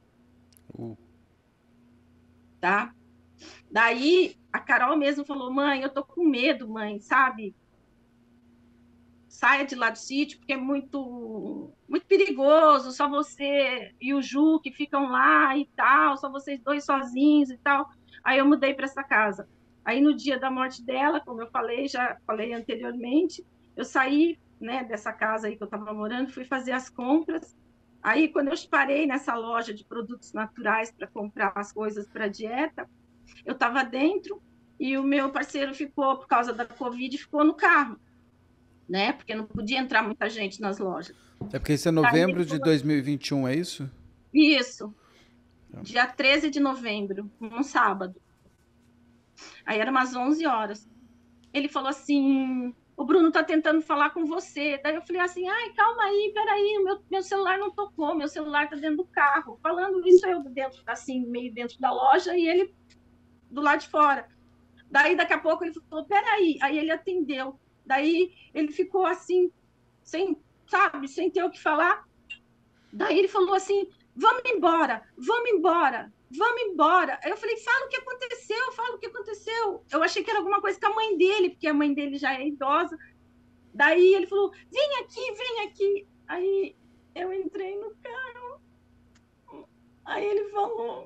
Tá? Daí a Carol mesmo falou: mãe, eu tô com medo, mãe, sabe? Saia de lá do sítio, porque é muito, muito perigoso, só você e o Ju que ficam lá e tal, só vocês dois sozinhos e tal. Aí eu mudei para essa casa. Aí no dia da morte dela, como eu falei, já falei anteriormente, eu saí, né, dessa casa aí que eu estava morando, fui fazer as compras. Aí quando eu parei nessa loja de produtos naturais para comprar as coisas para dieta, eu estava dentro e o meu parceiro ficou, por causa da Covid, ficou no carro, né? Porque não podia entrar muita gente nas lojas. É porque isso é novembro de 2021, é isso? Isso. Dia 13 de novembro, um sábado. Aí era umas 11 horas. Ele falou assim: o Bruno tá tentando falar com você. Daí eu falei assim: ai, calma aí, peraí, meu celular não tocou, meu celular tá dentro do carro. Falando isso, eu dentro, assim, meio dentro da loja e ele do lado de fora. Daí, daqui a pouco, ele falou: peraí. Aí ele atendeu. Daí ele ficou assim, sem, sabe, sem ter o que falar. Daí ele falou assim: vamos embora, vamos embora. Aí eu falei, fala o que aconteceu, fala o que aconteceu. Eu achei que era alguma coisa com a mãe dele, porque a mãe dele já é idosa. Daí ele falou, vem aqui, vem aqui. Aí eu entrei no carro. Aí ele falou,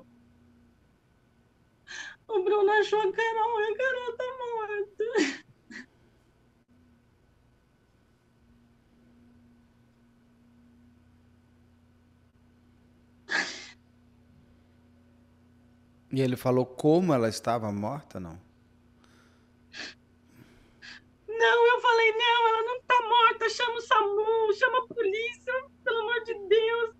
o Bruno achou a Carol tá morta. E ele falou como ela estava morta, não? Não, eu falei, não, ela não tá morta, chama o SAMU, chama a polícia, pelo amor de Deus.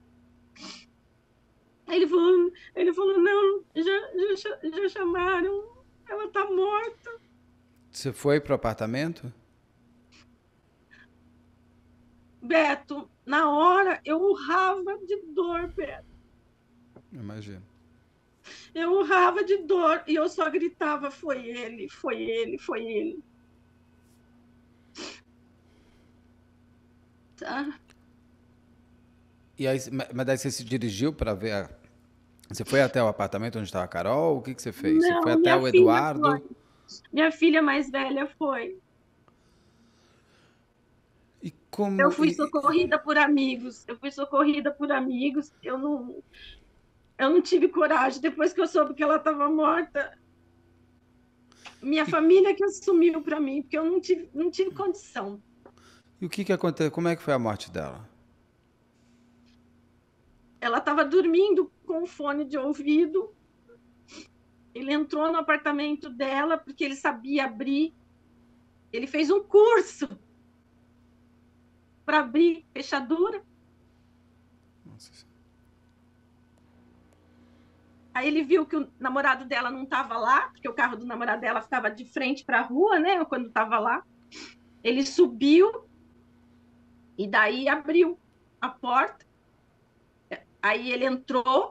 Aí ele falou, não, já chamaram, ela tá morta. Você foi pro apartamento? Beto, na hora eu urrava de dor, Beto. Imagino. Eu urrava de dor e eu só gritava, foi ele, foi ele, foi ele. Tá? E aí, mas daí você se dirigiu para ver Você foi até o apartamento onde estava a Carol? O que você fez? Você foi Não, até minha o filha foi. Eduardo? Minha filha mais velha foi. E Eu como... fui socorrida por amigos. Eu fui socorrida por amigos. Eu não tive coragem. Depois que eu soube que ela estava morta, minha família que assumiu para mim, porque eu não tive condição. E o que aconteceu? Como é que foi a morte dela? Ela estava dormindo com fone de ouvido. Ele entrou no apartamento dela porque ele sabia abrir. Ele fez um curso para abrir fechadura. Nossa. Aí ele viu que o namorado dela não estava lá, porque o carro do namorado dela ficava de frente para a rua, né? Quando estava lá. Ele subiu e daí abriu a porta. Aí ele entrou.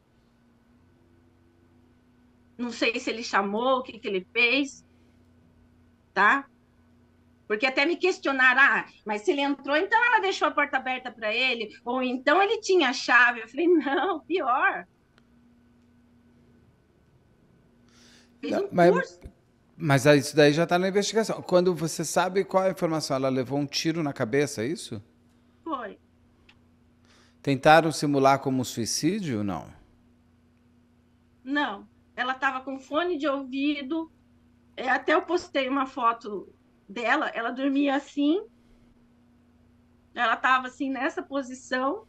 Não sei se ele chamou, o que ele fez, tá? Porque até me questionaram, mas se ele entrou, então ela deixou a porta aberta para ele, ou então ele tinha a chave. Eu falei, não, pior. Fez Não, um curso. mas isso daí já está na investigação. Quando você sabe qual a informação, ela levou um tiro na cabeça, é isso? Foi. Tentaram simular como suicídio? Não. Não, ela estava com fone de ouvido. Até eu postei uma foto dela, ela dormia assim, ela estava assim nessa posição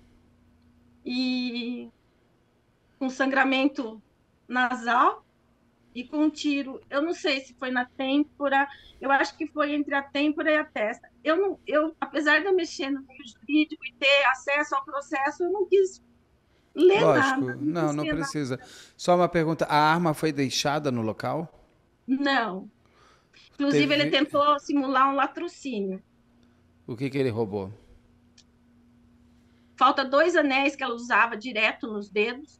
e com sangramento nasal e com um tiro. Eu não sei se foi na têmpora, eu acho que foi entre a têmpora e a testa. Apesar de eu mexer no meio jurídico e ter acesso ao processo, eu não quis ler Lógico, nada, não não, quis não ver nada. precisa. Só uma pergunta: a arma foi deixada no local? Não. Inclusive, ele Teve. tentou simular um latrocínio. O que ele roubou? Falta 2 anéis que ela usava direto nos dedos,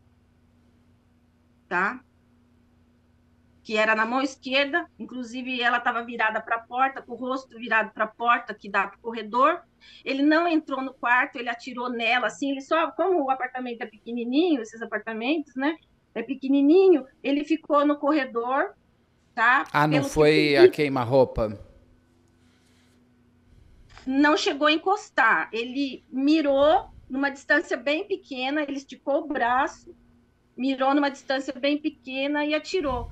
tá? Que era na mão esquerda, inclusive ela estava virada para a porta, com o rosto virado para a porta que dá para o corredor. Ele não entrou no quarto, ele atirou nela, assim, ele só, como o apartamento é pequenininho, esses apartamentos, né? É pequenininho, ele ficou no corredor, tá? Ah, não Pelo que eu foi a vi, queima-roupa? não chegou a encostar. Ele mirou numa distância bem pequena, ele esticou o braço, mirou numa distância bem pequena e atirou.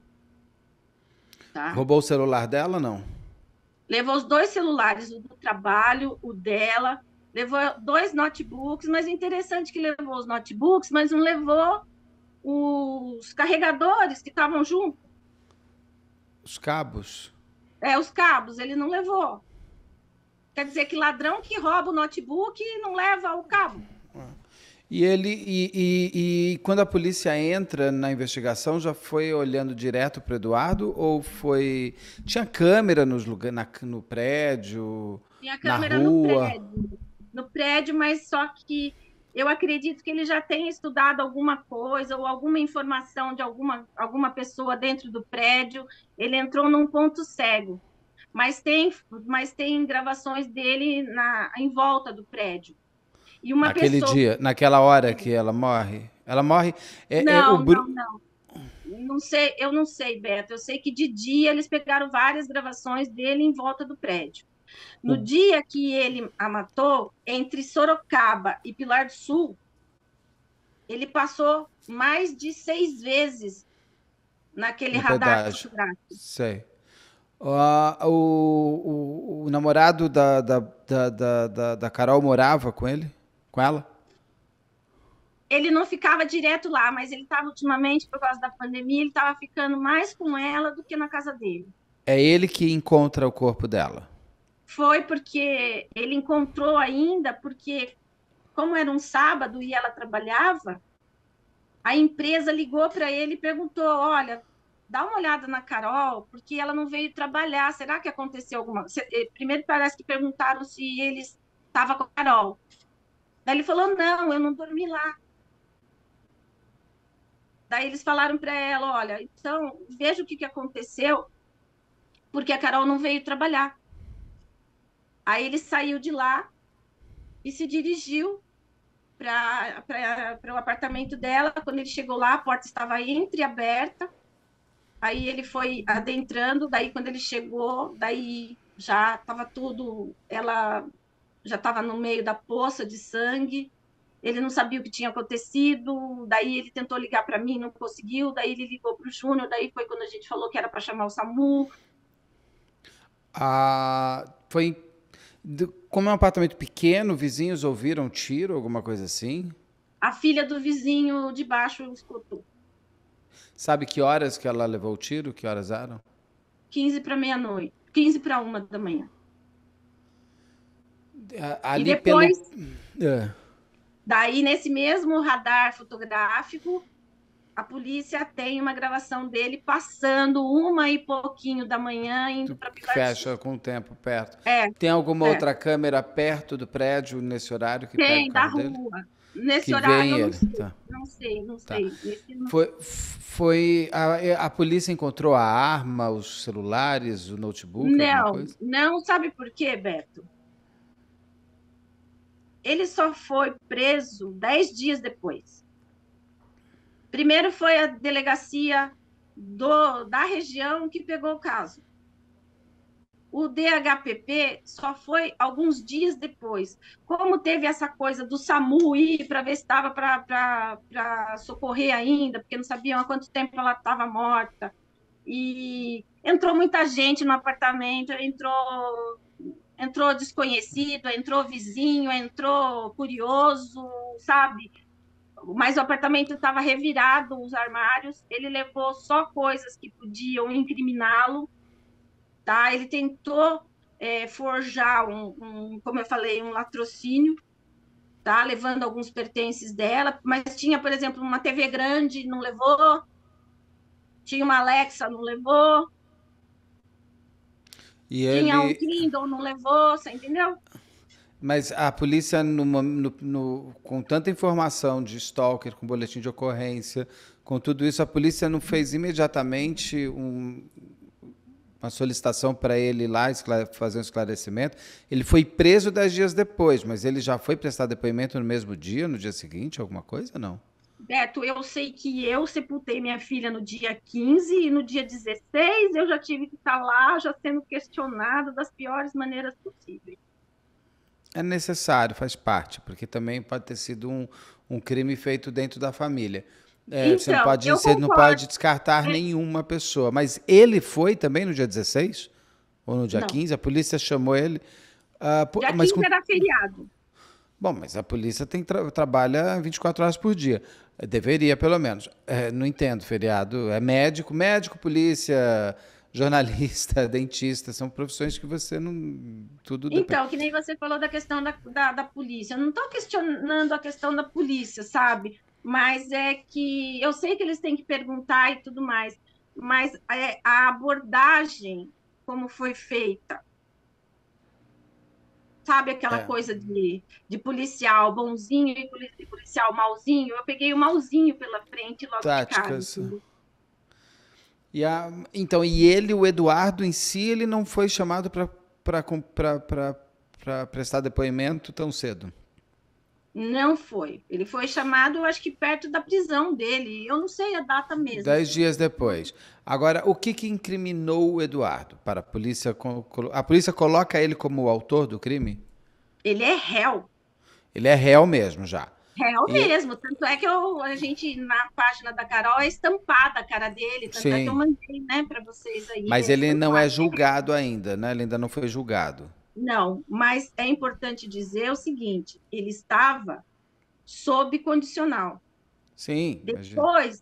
Tá? Roubou o celular dela, não? Levou os 2 celulares, o do trabalho, o dela, levou 2 notebooks, mas o interessante é que levou os notebooks, mas não levou os carregadores que estavam junto. Os cabos? Os cabos, ele não levou. Quer dizer que ladrão que rouba o notebook não leva o cabo. E ele e quando a polícia entra na investigação, já foi olhando direto para o Eduardo ou foi tinha câmera nos lugar, no prédio, Tinha na câmera rua? no prédio, mas só que eu acredito que ele já tenha estudado alguma coisa ou alguma informação de alguma pessoa dentro do prédio. Ele entrou num ponto cego, mas tem gravações dele em volta do prédio. E uma Naquele pessoa. dia, naquela hora que ela morre. Ela morre. Não, não, não. Não sei, eu não sei, Beto. Eu sei que de dia eles pegaram várias gravações dele em volta do prédio. No o- dia que ele a matou, entre Sorocaba e Pilar do Sul, ele passou mais de 6 vezes naquele no radar pedágio. fotográfico. Sei. O namorado da Carol morava com ele? Com ela? Ele não ficava direto lá, mas ele estava ultimamente, por causa da pandemia, ele estava ficando mais com ela do que na casa dele. É ele que encontra o corpo dela. Foi porque ele encontrou ainda, porque como era um sábado e ela trabalhava, a empresa ligou para ele e perguntou: Olha, dá uma olhada na Carol, porque ela não veio trabalhar. Será que aconteceu alguma coisa? Primeiro parece que perguntaram se ele estava com a Carol. Daí ele falou: Não, eu não dormi lá. Daí eles falaram para ela: Olha, então veja o que aconteceu, porque a Carol não veio trabalhar. Aí ele saiu de lá e se dirigiu para o apartamento dela. Quando ele chegou lá, a porta estava entreaberta. Aí ele foi adentrando. Daí, quando ele chegou, daí já estava tudo. Ela já estava no meio da poça de sangue. Ele não sabia o que tinha acontecido. Daí ele tentou ligar para mim, não conseguiu. Daí ele ligou para o Júnior. Daí foi quando a gente falou que era para chamar o SAMU. Foi. Como é um apartamento pequeno, vizinhos ouviram tiro, alguma coisa assim? A filha do vizinho de baixo escutou. Sabe que horas que ela levou o tiro? Que horas eram? 15 para meia-noite. 15 para 1 da manhã. E Ali pelo. depois, É. daí nesse mesmo radar fotográfico, a polícia tem uma gravação dele passando 1 e pouquinho da manhã indo para Pilar do Sul. Fecha com o tempo perto. É, Tem alguma é. outra câmera perto do prédio nesse horário que pega o Tem, da carro dele? rua. Nesse Que horário vem eu não ele. sei. Tá, Não sei, não tá. sei. Nesse, não sei. Foi a polícia encontrou a arma, os celulares, o notebook, alguma Não, coisa? não sabe por quê, Beto? Ele só foi preso 10 dias depois. Primeiro foi a delegacia da região que pegou o caso. O DHPP só foi alguns dias depois. Como teve essa coisa do SAMU ir para ver se estava para socorrer ainda, porque não sabiam há quanto tempo ela estava morta. E entrou muita gente no apartamento, entrou desconhecido, entrou vizinho, entrou curioso, sabe? Mas o apartamento estava revirado, os armários. Ele levou só coisas que podiam incriminá-lo, tá? Ele tentou forjar como eu falei, um latrocínio, tá? Levando alguns pertences dela, mas tinha, por exemplo, uma TV grande, não levou. Tinha uma Alexa, não levou. E Tinha um ele. Kindle, não levou, você entendeu? Mas a polícia, com tanta informação de stalker, com boletim de ocorrência, com tudo isso, a polícia não fez imediatamente uma solicitação para ele ir lá fazer um esclarecimento. Ele foi preso 10 dias depois, mas ele já foi prestar depoimento no mesmo dia, no dia seguinte, alguma coisa? Não. Beto, eu sei que eu sepultei minha filha no dia 15 e no dia 16 eu já tive que estar lá, já sendo questionada das piores maneiras possíveis. É necessário, faz parte, porque também pode ter sido um crime feito dentro da família. Então, eu Você não concordo. pode descartar É, nenhuma pessoa. Mas ele foi também no dia 16? Ou no dia não, 15? A polícia chamou ele. dia Mas 15 era feriado. bom, mas a polícia trabalha 24 horas por dia. Deveria, pelo menos. Não entendo, feriado. É médico, polícia, jornalista, dentista. São profissões que você não. Tudo depende. Então, que nem você falou da questão da polícia. Eu não estou questionando a questão da polícia, sabe? Mas é que eu sei que eles têm que perguntar e tudo mais, mas a abordagem, como foi feita, sabe aquela É, coisa de policial bonzinho e policial malzinho? Eu peguei o malzinho pela frente logo de cara. táticas. Entendeu? Então, e ele, o Eduardo em si, ele não foi chamado para prestar depoimento tão cedo. Não foi. Ele foi chamado, eu acho que perto da prisão dele. Eu não sei a data mesmo. 10 dias depois. Agora, o que que incriminou o Eduardo para a polícia? A polícia coloca ele como o autor do crime? Ele é réu. Ele é réu mesmo já. Réu E, mesmo. Tanto é que a gente, na página da Carol, é estampada a cara dele. Tanto é que eu sim, mandei, né, para vocês aí. mas É ele não é estampado. julgado ainda, né? Ele ainda não foi julgado. Não, mas é importante dizer o seguinte: ele estava sob condicional. Sim, imagina. Depois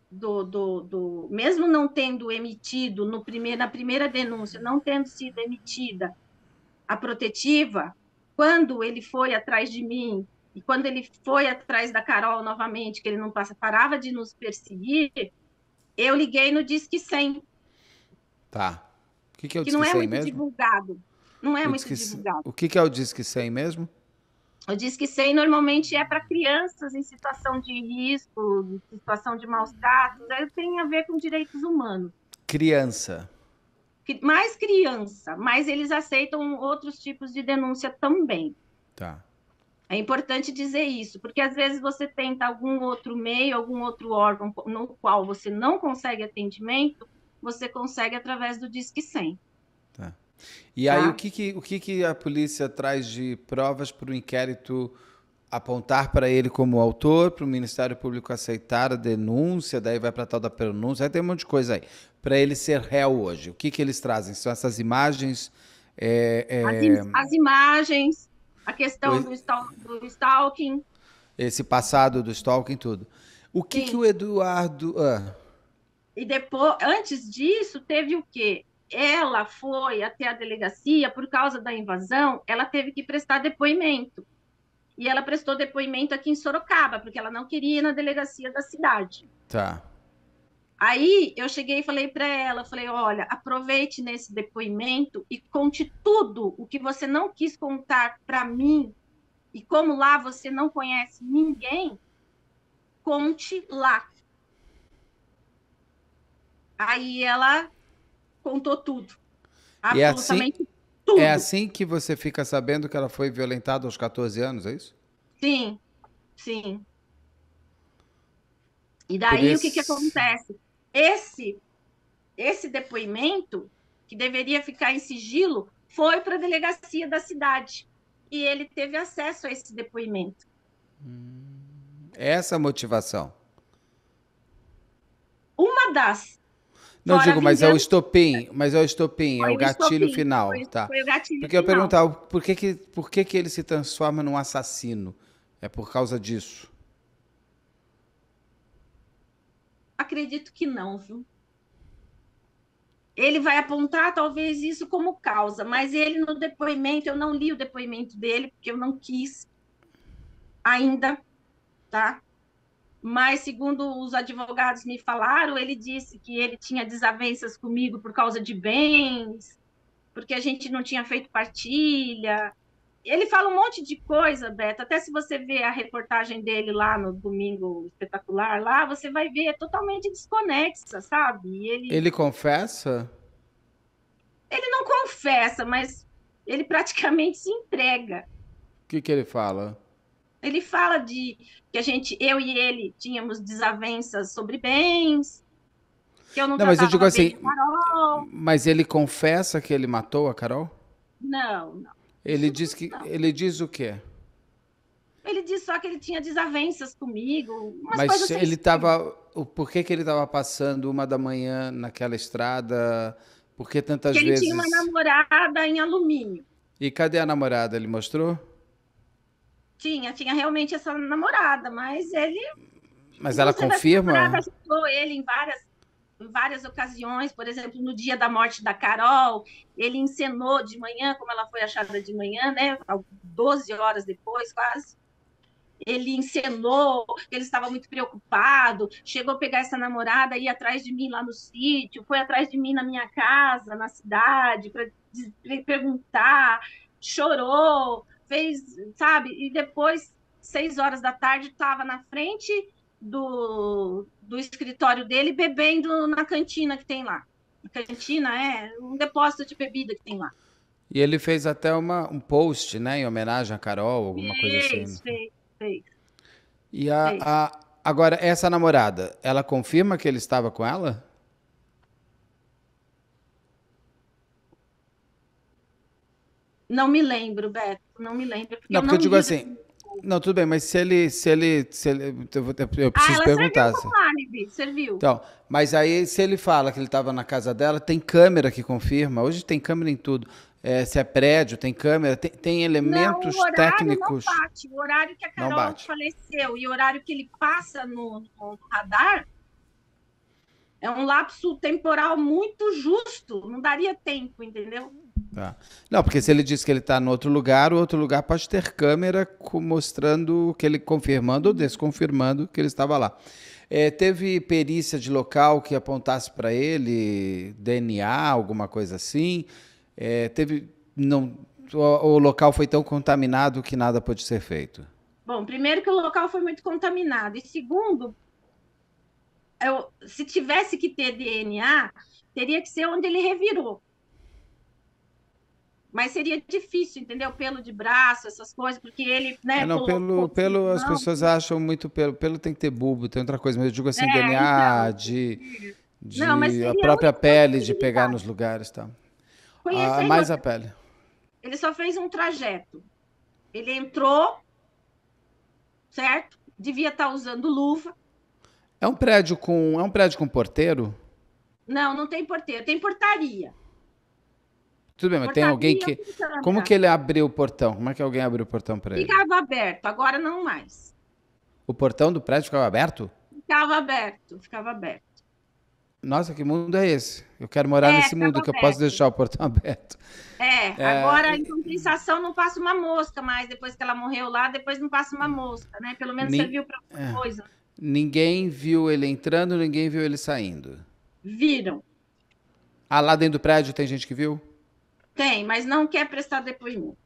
mesmo não tendo emitido na primeira denúncia, não tendo sido emitida a protetiva, quando ele foi atrás de mim e quando ele foi atrás da Carol novamente, que ele não parava de nos perseguir, eu liguei no Disque 100, Tá. O que que é o que não Disque é 100 muito mesmo? divulgado. Não é O muito Disque, divulgado. o que que é o Disque 100 mesmo? O Disque 100 normalmente é para crianças em situação de risco, em situação de maus tratos, aí tem a ver com direitos humanos. Criança. Mais criança, mas eles aceitam outros tipos de denúncia também. Tá. É importante dizer isso, porque às vezes você tenta algum outro meio, algum outro órgão no qual você não consegue atendimento, você consegue através do Disque 100, Tá. E aí, tá? o que que a polícia traz de provas para o inquérito apontar para ele como autor, para o Ministério Público aceitar a denúncia, daí vai para a tal da pronúncia, aí tem um monte de coisa aí. Para ele ser réu hoje, o que que eles trazem? São essas imagens, As imagens, a questão o- do stalking, esse passado do stalking, tudo. O que que sim. o Eduardo... E depois, antes disso, teve o quê? Ela foi até a delegacia por causa da invasão, ela teve que prestar depoimento. E ela prestou depoimento aqui em Sorocaba, porque ela não queria ir na delegacia da cidade. tá, Aí eu cheguei e falei para ela, falei, olha, aproveite nesse depoimento e conte tudo o que você não quis contar para mim, e como lá você não conhece ninguém, conte lá. Aí ela contou tudo, e absolutamente é tudo. assim que você fica sabendo que ela foi violentada aos 14 anos, é isso? Sim, sim. E Por daí o que esse... acontece? Esse esse depoimento, que deveria ficar em sigilo, foi para a delegacia da cidade. E ele teve acesso a esse depoimento. Essa motivação. Uma das, Não fora a digo, vingança, mas é o estopim, é foi o o gatilho estopim, final, tá? foi o gatilho Porque eu final. perguntar por que que ele se transforma num assassino? É por causa disso. Acredito que não, viu? Ele vai apontar talvez isso como causa, mas ele no depoimento, eu não li o depoimento dele, porque eu não quis ainda, tá? Mas, segundo os advogados me falaram, ele disse que ele tinha desavenças comigo por causa de bens, porque a gente não tinha feito partilha. Ele fala um monte de coisa, Beto. Até se você ver a reportagem dele lá no Domingo Espetacular, lá você vai ver, é totalmente desconexa, sabe? E Ele confessa? ele não confessa, mas ele praticamente se entrega. O que que ele fala? Ele fala de que eu e ele tínhamos desavenças sobre bens, que eu não Não, mas eu digo tratava bem assim, a Carol. mas ele confessa que ele matou a Carol? Não, não. Ele Isso diz que, não. ele diz o quê? Ele disse só que ele tinha desavenças comigo, umas Mas coisas sem ele ser. estava, por que que ele estava passando 1 da manhã naquela estrada? Por que Que tantas ele tinha uma vezes? namorada em alumínio. E cadê a namorada? Ele mostrou? Tinha realmente essa namorada, mas ele, Mas ela inclusive, essa namorada confirma? ajudou ele em várias ocasiões, por exemplo, no dia da morte da Carol, ele encenou de manhã, como ela foi achada de manhã, né? 12 horas depois, quase. Ele encenou que ele estava muito preocupado, chegou a pegar essa namorada, ir atrás de mim lá no sítio, foi atrás de mim na minha casa, na cidade, para perguntar, chorou, fez, sabe? E depois, 6 horas da tarde, estava na frente do escritório dele, bebendo na cantina que tem lá. A cantina é um depósito de bebida que tem lá. E ele fez até um post, né, em homenagem a Carol, alguma coisa assim. Fez, fez, fez. E Sei. agora, essa namorada, ela confirma que ele estava com ela? Não me lembro, Beto, não me lembro, porque Não, eu porque eu não digo vi o assim, depoimento. não, tudo bem, mas eu Ah, preciso ela serviu perguntar. como álibi, serviu. Então, mas aí se ele fala que ele estava na casa dela, tem câmera que confirma. Hoje tem câmera em tudo. Se é prédio, tem câmera, tem Não, o elementos horário não técnicos. bate. O horário que a Não Carol bate. faleceu e o horário que ele passa no radar é um lapso temporal muito justo. Não daria tempo, entendeu? Tá. Não, porque se ele diz que ele está no outro lugar, o outro lugar pode ter câmera mostrando que ele confirmando ou desconfirmando que ele estava lá. Teve perícia de local que apontasse para ele DNA, alguma coisa assim. Teve, não, o local foi tão contaminado que nada pôde ser feito. Bom, primeiro que o local foi muito contaminado. E segundo, se tivesse que ter DNA, teria que ser onde ele revirou. Mas seria difícil, entendeu? Pelo de braço, essas coisas, porque ele, né, Não, colocou as mão. pessoas acham muito pelo tem que ter bulbo, tem outra coisa, mas eu digo assim, Então. DNA, Não, mas a seria a própria única pele de pegar nos possibilidade. lugares, tá? Conhecendo, Mais a pele. ele só fez um trajeto. Ele entrou, certo? Devia estar usando luva. É um prédio com porteiro? Não, não tem porteiro, tem portaria. Tudo bem, mas tem alguém Portaria que. com Como câmera. que ele abriu o portão? Como é que alguém abriu o portão para ele? Ficava aberto, agora não mais. O portão do prédio ficava aberto? Ficava aberto, ficava aberto. Nossa, que mundo é esse? Eu quero morar nesse Ficava mundo que eu posso aberto. deixar o portão aberto. Agora, em compensação, não passa uma mosca mais. Depois que ela morreu lá, depois não passa uma mosca, né? Pelo menos Ni- serviu para alguma coisa. Ninguém viu ele entrando, ninguém viu ele saindo. Viram. Lá dentro do prédio tem gente que viu? Tem, mas não quer prestar depoimento.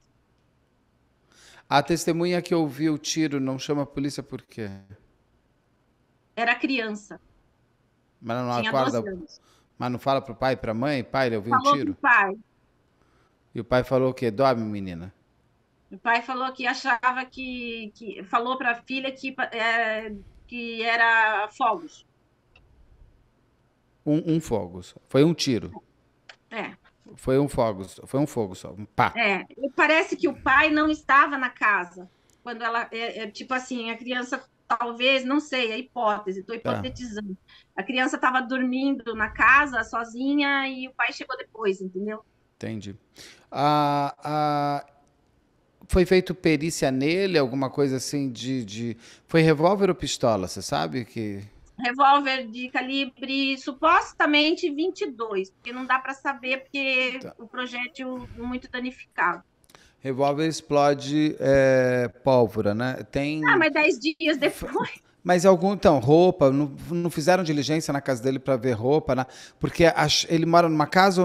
A testemunha que ouviu o tiro não chama a polícia por quê? Era criança, Mas não tinha 12 acorda, anos. mas não fala pro pai, pra mãe? Pai, ele ouviu um Falou com o tiro? pai. E o pai falou o quê? Dorme, menina. O pai falou que achava falou para a filha que era fogos. Um fogo só. Foi um tiro. É, Foi um fogo só. Um pá. E parece que o pai não estava na casa quando ela, tipo assim, a criança talvez, não sei, é hipótese, estou Tá, hipotetizando. A criança estava dormindo na casa sozinha e o pai chegou depois, entendeu? entendi. Ah, ah, foi feito perícia nele, alguma coisa assim Foi revólver ou pistola, você sabe que... Revólver de calibre supostamente 22, porque não dá para saber, porque Tá. o projétil muito danificado. Revólver explode pólvora, né? Ah, Tem... mas 10 dias depois. Mas então, roupa, não fizeram diligência na casa dele para ver roupa, né? Porque ele mora numa casa ou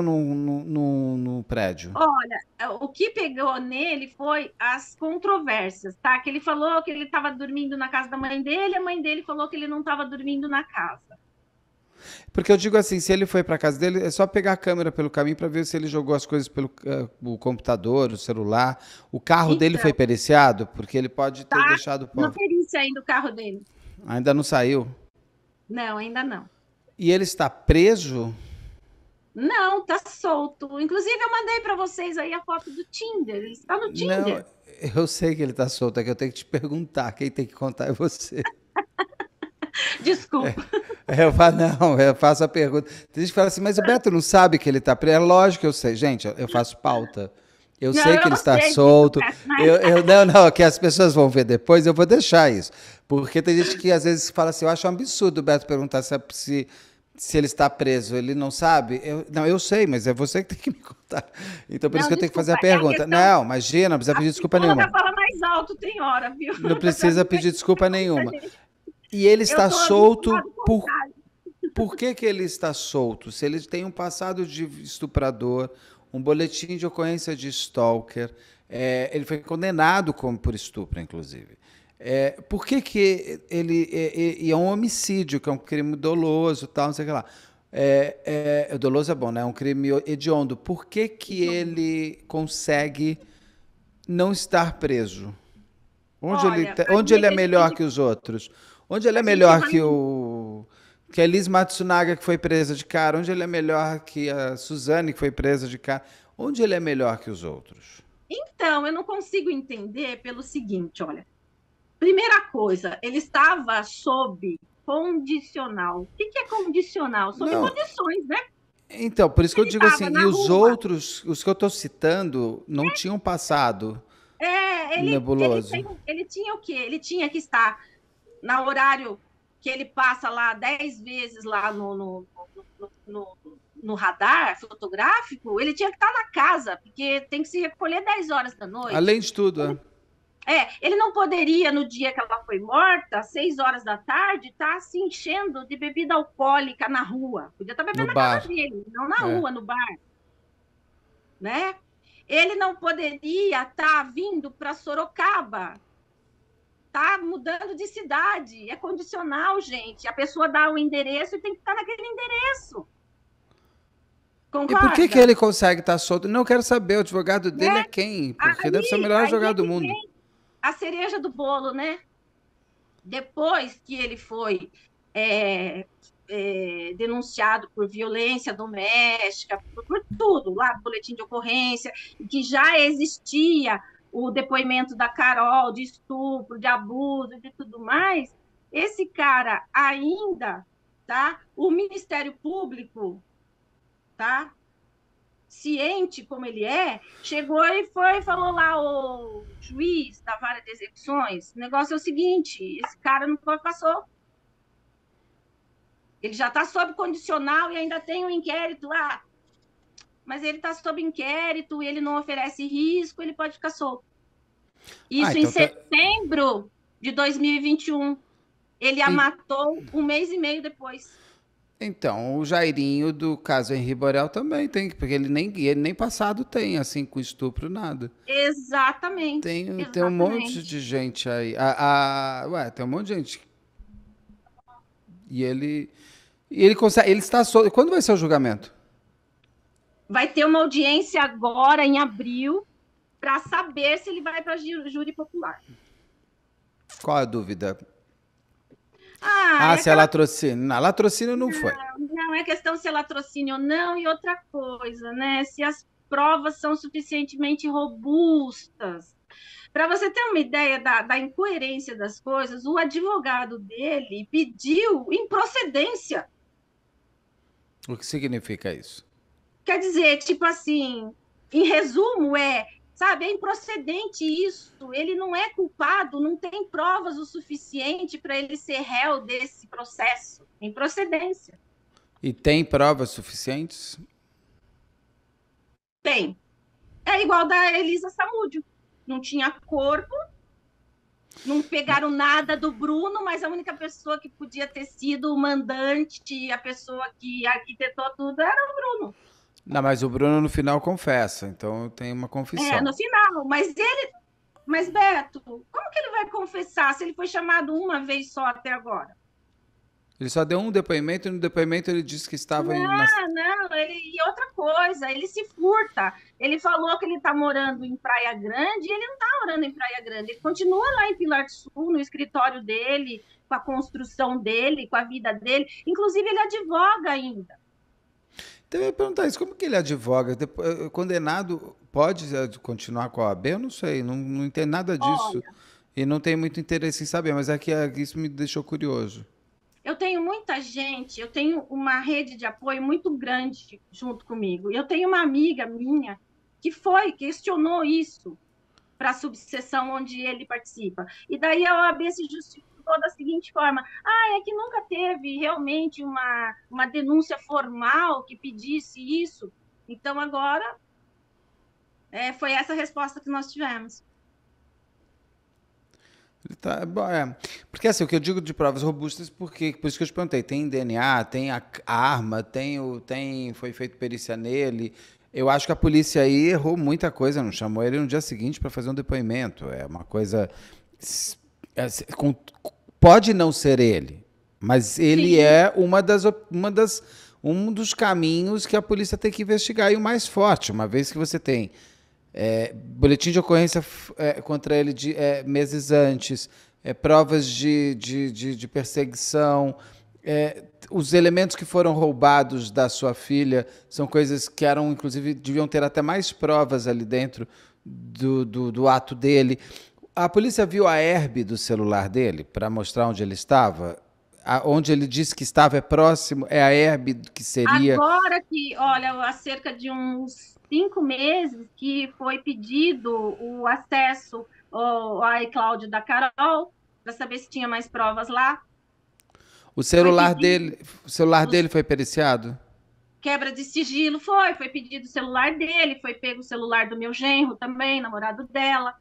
no prédio? Olha, o que pegou nele foi as controvérsias, tá? Que ele falou que ele estava dormindo na casa da mãe dele, a mãe dele falou que ele não estava dormindo na casa. Porque eu digo assim, se ele foi para casa dele, é só pegar a câmera pelo caminho para ver se ele jogou as coisas pelo o computador, o celular. O carro dele foi Então, periciado, porque ele pode ter tá deixado na pó. perícia ainda o carro dele. Ainda não saiu. Não, ainda não. E ele está preso? Não, tá solto. Inclusive, eu mandei para vocês aí a foto do Tinder. Ele está no Não, Tinder. eu sei que ele está solto, é que eu tenho que te perguntar. Quem tem que contar é você. Desculpa. Eu faço a pergunta. Tem gente que fala assim, mas o Beto não sabe que ele está preso. É lógico que eu sei. Gente, eu faço pauta. Eu Não, sei que ele eu está sei disso, solto. mas Não, que as pessoas vão ver depois, eu vou deixar isso. Porque tem gente que às vezes fala assim, eu acho um absurdo o Beto perguntar se ele está preso. Ele não sabe? Não, eu sei, mas é você que tem que me contar. Então por isso não, que eu tenho que fazer a desculpa. É a pergunta. questão. Não, imagina, não precisa A pedir desculpa psicóloga nenhuma. fala mais alto, tem hora, viu? Não precisa pedir desculpa nenhuma. Gente, E ele eu está tô solto do contrário. por que ele está solto? Se ele tem um passado de estuprador, um boletim de ocorrência de stalker, ele foi condenado por estupro, inclusive. Por que ele... E é um homicídio, que é um crime doloso, tal, não sei o que lá. Doloso é bom, né? É um crime hediondo. Por que ele consegue não estar preso? Olha, a Onde minha ele é pesquisa, melhor que os outros? Onde ele é a gente melhor vai. que a Liz Matsunaga, que foi presa de cara? Onde ele é melhor que a Suzane, que foi presa de cara? Onde ele é melhor que os outros? Então, eu não consigo entender pelo seguinte, olha. Primeira coisa, ele estava sob condicional. O que é condicional? Sob Não, condições, né? então, por isso que eu Ele digo estava assim, e na os rua. outros, os que eu estou citando, não tinham passado Ele tinha o quê? Ele tinha que estar no horário que ele passa lá 10 vezes lá no, no radar fotográfico, ele tinha que estar na casa, porque tem que se recolher 10 horas da Além noite. de tudo, Ele não poderia, no dia que ela foi morta, às 6 horas da tarde, estar se enchendo de bebida alcoólica na rua. Podia estar no bebendo na casa bar. dele, não na É. rua, no bar, né? Ele não poderia estar vindo para Sorocaba, tá mudando de cidade, é condicional, gente. A pessoa dá o endereço e tem que estar naquele endereço. E por que Concorda? ele consegue estar solto? Não quero saber, o advogado dele é Né? quem? Porque deve ser o Aí, melhor aí é advogado do que mundo. vem a cereja do bolo, né? Depois que ele foi é, denunciado por violência doméstica, por tudo, lá no boletim de ocorrência, que já existia o depoimento da Carol de estupro, de abuso, de tudo mais, esse cara ainda, tá? O Ministério Público, tá? Ciente como ele é, chegou e foi falou lá o juiz da vara de execuções, o negócio é o seguinte, esse cara não passou, ele já está sob condicional e ainda tem um inquérito lá, mas ele está sob inquérito, ele não oferece risco, ele pode ficar solto. Ah, Isso em então tá. setembro de 2021. Ele a en- matou um mês e meio depois. Então, o Jairinho do caso Henri Borel também tem, porque ele nem passado tem, assim, com estupro, nada. Exatamente, Tem um monte exatamente. de gente aí. Ué, tem um monte de gente. E ele consegue. Ele está solto. Quando vai ser o julgamento? Vai ter uma audiência agora em abril para saber se ele vai para júri popular. Qual a dúvida? Ah, Ah, é se é aquela. latrocínio. Não, latrocínio não foi. Não é questão se é latrocínio ou não, e outra coisa, né? Se as provas são suficientemente robustas. Para você ter uma ideia da incoerência das coisas, o advogado dele pediu improcedência. O que significa isso? Quer dizer, tipo assim, em resumo, sabe, é improcedente isso. Ele não é culpado, não tem provas o suficiente para ele ser réu desse processo. Improcedência. E tem provas suficientes? Tem. É igual da Elisa Samúdio. Não tinha corpo, não pegaram nada do Bruno, mas a única pessoa que podia ter sido o mandante, a pessoa que arquitetou tudo, era o Bruno. Não, mas o Bruno no final confessa, então tem uma confissão. No final. Mas Beto, como que ele vai confessar se ele foi chamado uma vez só até agora? Ele só deu um depoimento e no depoimento ele disse que estava na. Não, e outra coisa, ele se furta. Ele falou que ele está morando em Praia Grande e ele não está morando em Praia Grande. Ele continua lá em Pilar do Sul, no escritório dele, com a construção dele, com a vida dele. Inclusive, ele advoga ainda. Então eu ia perguntar isso, como que ele advoga? Condenado pode continuar com a OAB? Eu não sei, não entendo nada disso. Olha, E não tenho muito interesse em saber, mas isso me deixou curioso. eu tenho muita gente, eu tenho uma rede de apoio muito grande junto comigo. Eu tenho uma amiga minha que questionou isso para a subseção onde ele participa. E daí a OAB se justificou da seguinte forma: é que nunca teve realmente uma denúncia formal que pedisse isso. Então, agora, foi essa a resposta que nós tivemos. Bom, porque assim, o que eu digo de provas robustas, por isso que eu te perguntei, tem DNA, tem a arma, foi feito perícia nele. Eu acho que a polícia aí errou muita coisa, não chamou ele no dia seguinte para fazer um depoimento. É uma coisa. Pode não ser ele, mas ele Sim. é um dos caminhos que a polícia tem que investigar, e o mais forte, uma vez que você tem Boletim de ocorrência contra ele meses antes, provas de perseguição, os elementos que foram roubados da sua filha são coisas que eram, inclusive, deviam ter até mais provas ali dentro do ato dele. A polícia viu a herb do celular dele para mostrar onde ele estava? Onde ele disse que estava próximo, é a herb que seria... Agora que, olha, há cerca de uns 5 meses que foi pedido o acesso ao iCloud da Carol para saber se tinha mais provas lá. O celular dele foi periciado? Quebra de sigilo, foi pedido o celular dele, foi pego o celular do meu genro também, namorado dela.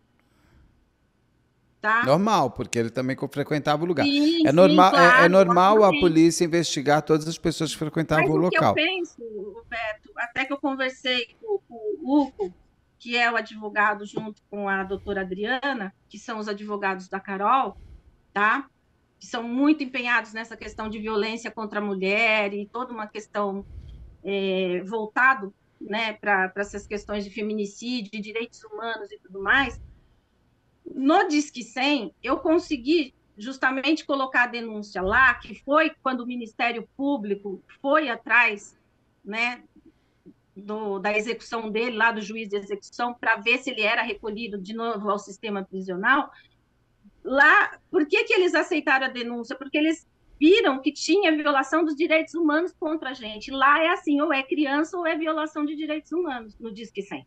Tá? Normal, porque ele também frequentava o lugar. Sim, É sim, normal, é claro, normal a obviamente. polícia investigar todas as pessoas que frequentavam Mas o o que eu local. penso, Roberto, até que eu conversei com o Hugo, que é o advogado junto com a doutora Adriana, que são os advogados da Carol, tá? Que são muito empenhados nessa questão de violência contra a mulher e toda uma questão voltado, né, para essas questões de feminicídio, de direitos humanos e tudo mais. No Disque 100, eu consegui justamente colocar a denúncia lá, que foi quando o Ministério Público foi atrás, né, da execução dele, lá do juiz de execução, para ver se ele era recolhido de novo ao sistema prisional. Lá, por que eles aceitaram a denúncia? Porque eles viram que tinha violação dos direitos humanos contra a gente. Lá é assim, ou é criança ou é violação de direitos humanos, no Disque 100.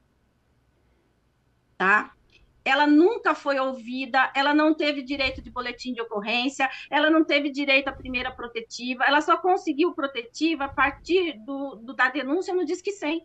Tá? Ela nunca foi ouvida, ela não teve direito de boletim de ocorrência, ela não teve direito à primeira protetiva, ela só conseguiu protetiva a partir da denúncia no Disque 100.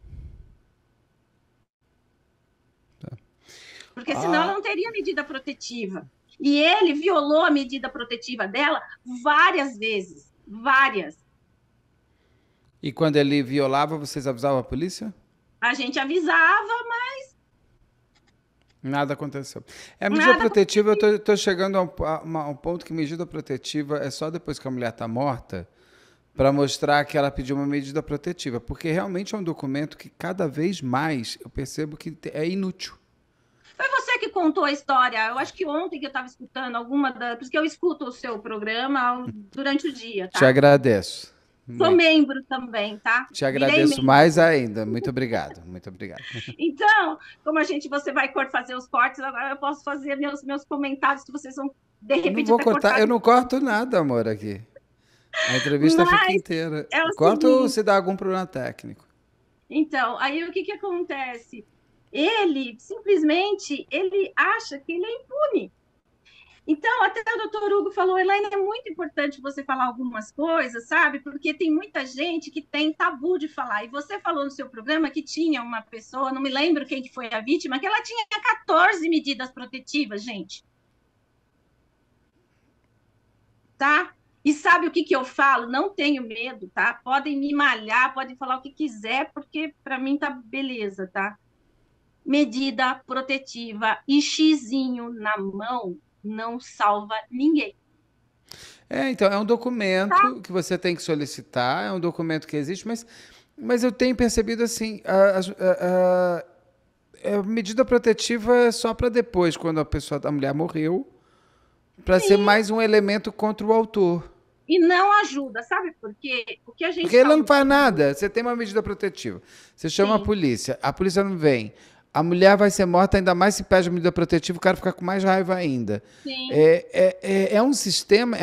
Tá. Porque senão ela não teria medida protetiva. E ele violou a medida protetiva dela várias vezes, várias. E quando ele violava, vocês avisavam a polícia? A gente avisava, mas nada aconteceu. A medida protetiva, eu estou chegando a um ponto que medida protetiva é só depois que a mulher está morta, para mostrar que ela pediu uma medida protetiva, porque realmente é um documento que cada vez mais eu percebo que é inútil. Foi você que contou a história. Eu acho que ontem que eu estava escutando porque eu escuto o seu programa durante o dia, tá? Te agradeço. Sou membro também, tá? Te agradeço mais ainda. Muito obrigado. Muito obrigado. Então, como você vai fazer os cortes, agora eu posso fazer meus comentários que vocês vão, de repente, eu não vou cortar. Eu não corto nada, amor, aqui. A entrevista fica inteira. Corta ou se dá algum problema técnico? Então, aí o que acontece? Ele, simplesmente, ele acha que ele é impune. Então, até o doutor Hugo falou, Elaine, é muito importante você falar algumas coisas, sabe? Porque tem muita gente que tem tabu de falar. E você falou no seu programa que tinha uma pessoa, não me lembro quem que foi a vítima, que ela tinha 14 medidas protetivas, gente. Tá? E sabe o que eu falo? Não tenho medo, tá? Podem me malhar, podem falar o que quiser, porque para mim tá beleza, tá? Medida protetiva e xizinho na mão não salva ninguém. Então, é um documento que você tem que solicitar, é um documento que existe, mas eu tenho percebido assim, a medida protetiva é só para depois, quando a mulher morreu, para ser mais um elemento contra o autor. E não ajuda, sabe por quê? Porque ele não faz nada. Você tem uma medida protetiva. Você chama a polícia não vem. A mulher vai ser morta, ainda mais se pede a medida protetiva, o cara fica com mais raiva ainda. Sim. É um sistema,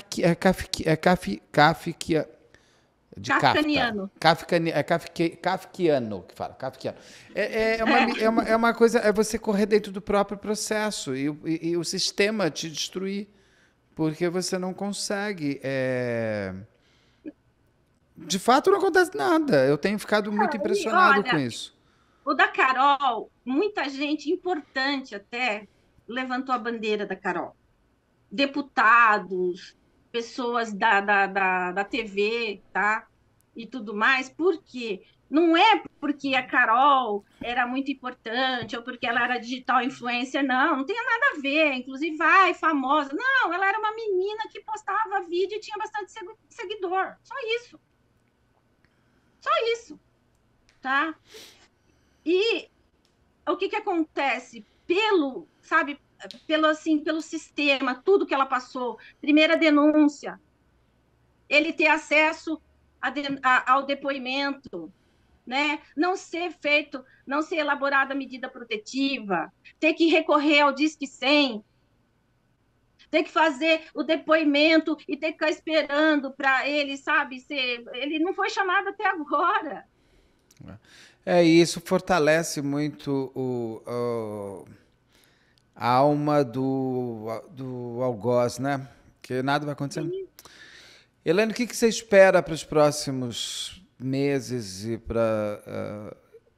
kafkiano que fala, kafkiano. É uma coisa, é você correr dentro do próprio processo e o sistema te destruir, porque você não consegue. De fato, não acontece nada. Eu tenho ficado muito impressionado com isso. O da Carol, muita gente importante até levantou a bandeira da Carol. Deputados, pessoas da TV, tá? E tudo mais. Por quê? Não é porque a Carol era muito importante ou porque ela era digital influencer, não tem nada a ver. Inclusive, famosa. Não, ela era uma menina que postava vídeo e tinha bastante seguidor. Só isso. Só isso. Tá? E o que que acontece? Sabe, pelo sistema, tudo que ela passou, primeira denúncia, ele ter acesso ao depoimento, né? Não ser feito, não ser elaborada a medida protetiva, ter que recorrer ao Disque 100, ter que fazer o depoimento e ter que ficar esperando para ele, sabe, ele não foi chamado até agora. E isso fortalece muito a alma do algoz, né? Que nada vai acontecer. Sim. Elaine, o que você espera para os próximos meses e para...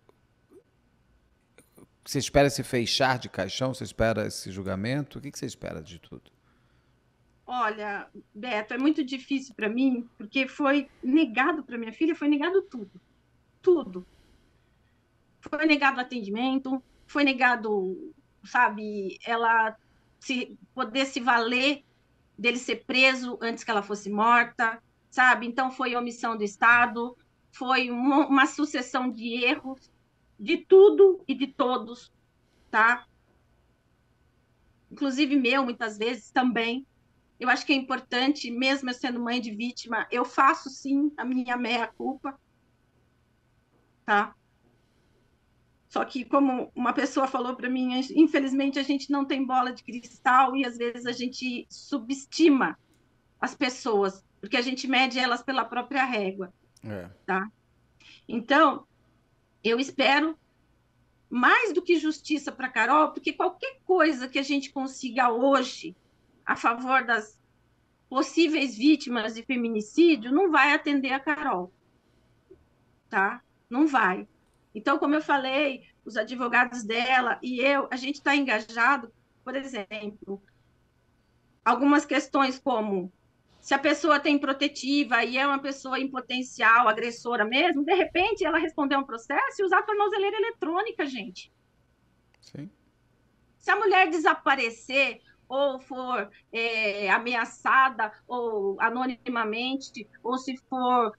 você espera se fechar de caixão? Você espera esse julgamento? O que você espera de tudo? Olha, Beto, é muito difícil para mim, porque foi negado para minha filha, foi negado tudo. Tudo. Foi negado atendimento, foi negado, sabe, ela poder se valer dele ser preso antes que ela fosse morta, sabe? Então foi omissão do Estado, foi uma sucessão de erros de tudo e de todos, tá? Inclusive meu, muitas vezes também. Eu acho que é importante, mesmo eu sendo mãe de vítima, eu faço sim a minha meia-culpa, tá? Só que, como uma pessoa falou para mim, infelizmente a gente não tem bola de cristal e às vezes a gente subestima as pessoas, porque a gente mede elas pela própria régua, tá? Então, eu espero mais do que justiça para Carol, porque qualquer coisa que a gente consiga hoje a favor das possíveis vítimas de feminicídio não vai atender a Carol, tá? Não vai. Então, como eu falei, os advogados dela e eu, a gente está engajado, por exemplo, algumas questões como se a pessoa tem protetiva e é uma pessoa em potencial agressora mesmo, de repente ela responder um processo e usar a tornozeleira eletrônica, gente. Sim. Se a mulher desaparecer ou for ameaçada ou anonimamente, ou se for,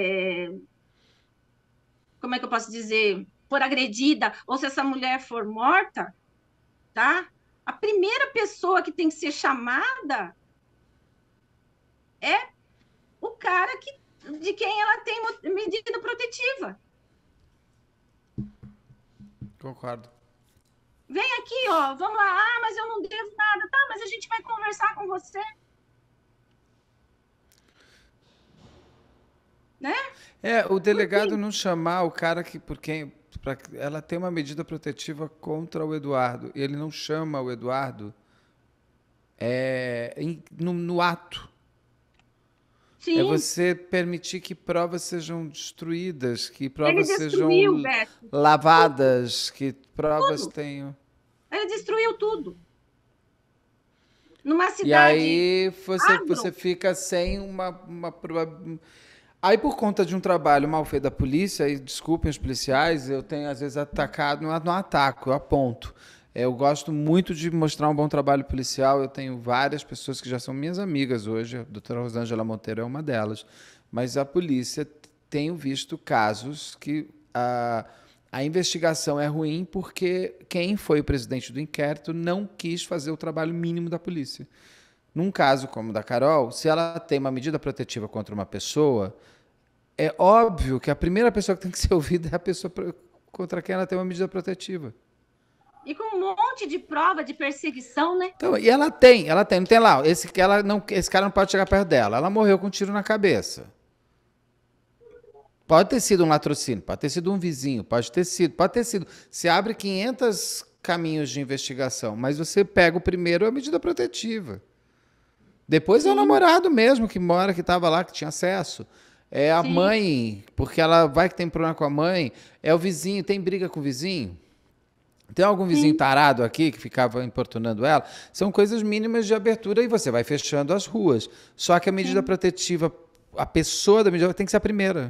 como é que eu posso dizer, for agredida, ou se essa mulher for morta, tá? A primeira pessoa que tem que ser chamada é o cara de quem ela tem medida protetiva. Concordo. Vem aqui, ó, vamos lá. Ah, mas eu não devo nada. Tá, mas a gente vai conversar com você. Né? O delegado não chamar o cara para ela tem uma medida protetiva contra o Eduardo. E ele não chama o Eduardo no ato. Sim. É você permitir que provas sejam destruídas, que provas sejam lavadas, que provas tudo. tenham... Ele destruiu tudo. Numa cidade... E aí você fica sem uma Aí, por conta de um trabalho mal feito da polícia, e desculpem os policiais, eu tenho, às vezes, atacado, não ataco, eu aponto. Eu gosto muito de mostrar um bom trabalho policial, eu tenho várias pessoas que já são minhas amigas hoje, a doutora Rosângela Monteiro é uma delas, mas a polícia tem visto casos que a investigação é ruim porque quem foi o presidente do inquérito não quis fazer o trabalho mínimo da polícia. Num caso como o da Carol, se ela tem uma medida protetiva contra uma pessoa, é óbvio que a primeira pessoa que tem que ser ouvida é a pessoa contra quem ela tem uma medida protetiva. E com um monte de prova de perseguição, né? Então, e ela tem, não tem lá, esse cara não pode chegar perto dela. Ela morreu com um tiro na cabeça. Pode ter sido um latrocínio, pode ter sido um vizinho, pode ter sido. Se abre 500 caminhos de investigação, mas você pega o primeiro, a medida protetiva. Depois é o namorado mesmo que mora, que estava lá, que tinha acesso. É a mãe, porque ela vai que tem problema com a mãe. É o vizinho, tem briga com o vizinho? Tem algum vizinho tarado aqui que ficava importunando ela? São coisas mínimas de abertura e você vai fechando as ruas. Só que a medida protetiva, a pessoa da medida tem que ser a primeira.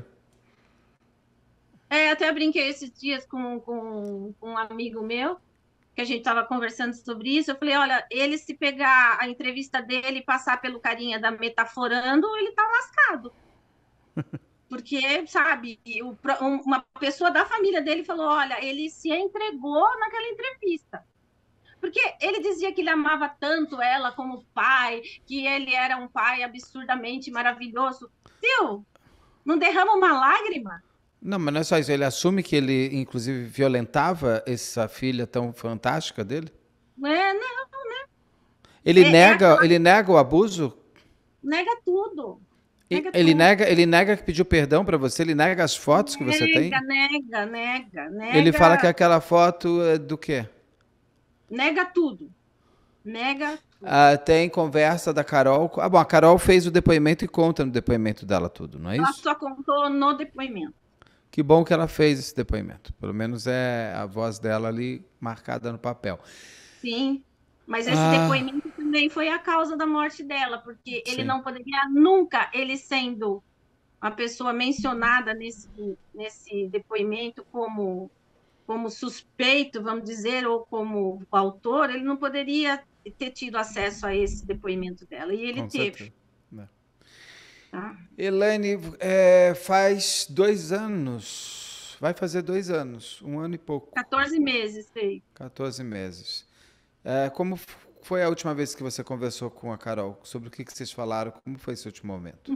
Até brinquei esses dias com um amigo meu, que a gente estava conversando sobre isso. Eu falei, olha, ele se pegar a entrevista dele e passar pelo carinha da Metaforando, ele tá lascado. Porque, sabe, uma pessoa da família dele falou: olha, ele se entregou naquela entrevista. Porque ele dizia que ele amava tanto ela como pai, que ele era um pai absurdamente maravilhoso. Viu? Não derrama uma lágrima? Não, mas não é só isso. Ele assume que ele, inclusive, violentava essa filha tão fantástica dele? Não é, não, é aquela Ele nega o abuso? nega tudo. Nega Ele tudo. ele nega que pediu perdão pra você? Ele nega as fotos que você Nega, tem? nega, nega, Ele nega, fala que aquela foto é do quê? nega tudo. Nega tudo. Ah, tem conversa da Carol. Ah, bom, a Carol fez o depoimento e conta no depoimento dela tudo, não é Ela isso? só contou no depoimento. Que bom que ela fez esse depoimento. Pelo menos é a voz dela ali marcada no papel. Sim, mas esse Ah, depoimento também foi a causa da morte dela, porque ele sim, não poderia nunca, ele sendo a pessoa mencionada nesse depoimento como suspeito, vamos dizer, ou como autor, ele não poderia ter tido acesso a esse depoimento dela, e ele com teve, certeza. Né? tá? Elaine, faz 2 anos. Vai fazer 2 anos. 1 ano e pouco. 14 meses, fez. 14 meses. Como foi a última vez que você conversou com a Carol? Sobre o que vocês falaram? Como foi esse último momento?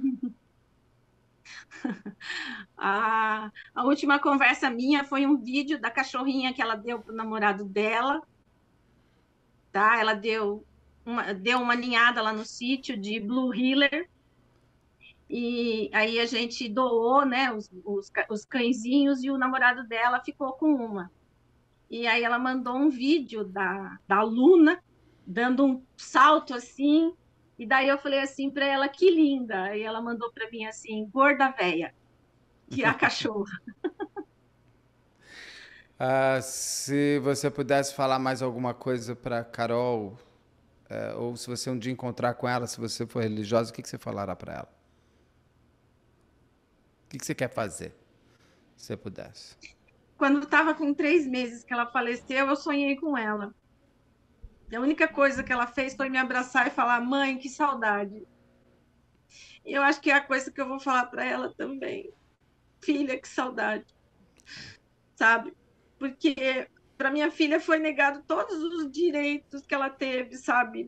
A última conversa minha foi um vídeo da cachorrinha que ela deu para o namorado dela, tá? Ela deu uma ninhada lá no sítio de Blue Heeler, e aí a gente doou, né, os cãezinhos, e o namorado dela ficou com uma. E aí ela mandou um vídeo da Luna dando um salto assim, e daí eu falei assim para ela, que linda. E ela mandou para mim assim, gorda véia, que é a cachorra. Ah, se você pudesse falar mais alguma coisa para Carol, ou se você um dia encontrar com ela, se você for religiosa, o que você falará para ela? O que você quer fazer, se você pudesse? Quando estava com 3 meses que ela faleceu, eu sonhei com ela. E a única coisa que ela fez foi me abraçar e falar, mãe, que saudade. E eu acho que é a coisa que eu vou falar para ela também. Filha, que saudade, sabe? Porque para minha filha foi negado todos os direitos que ela teve, sabe?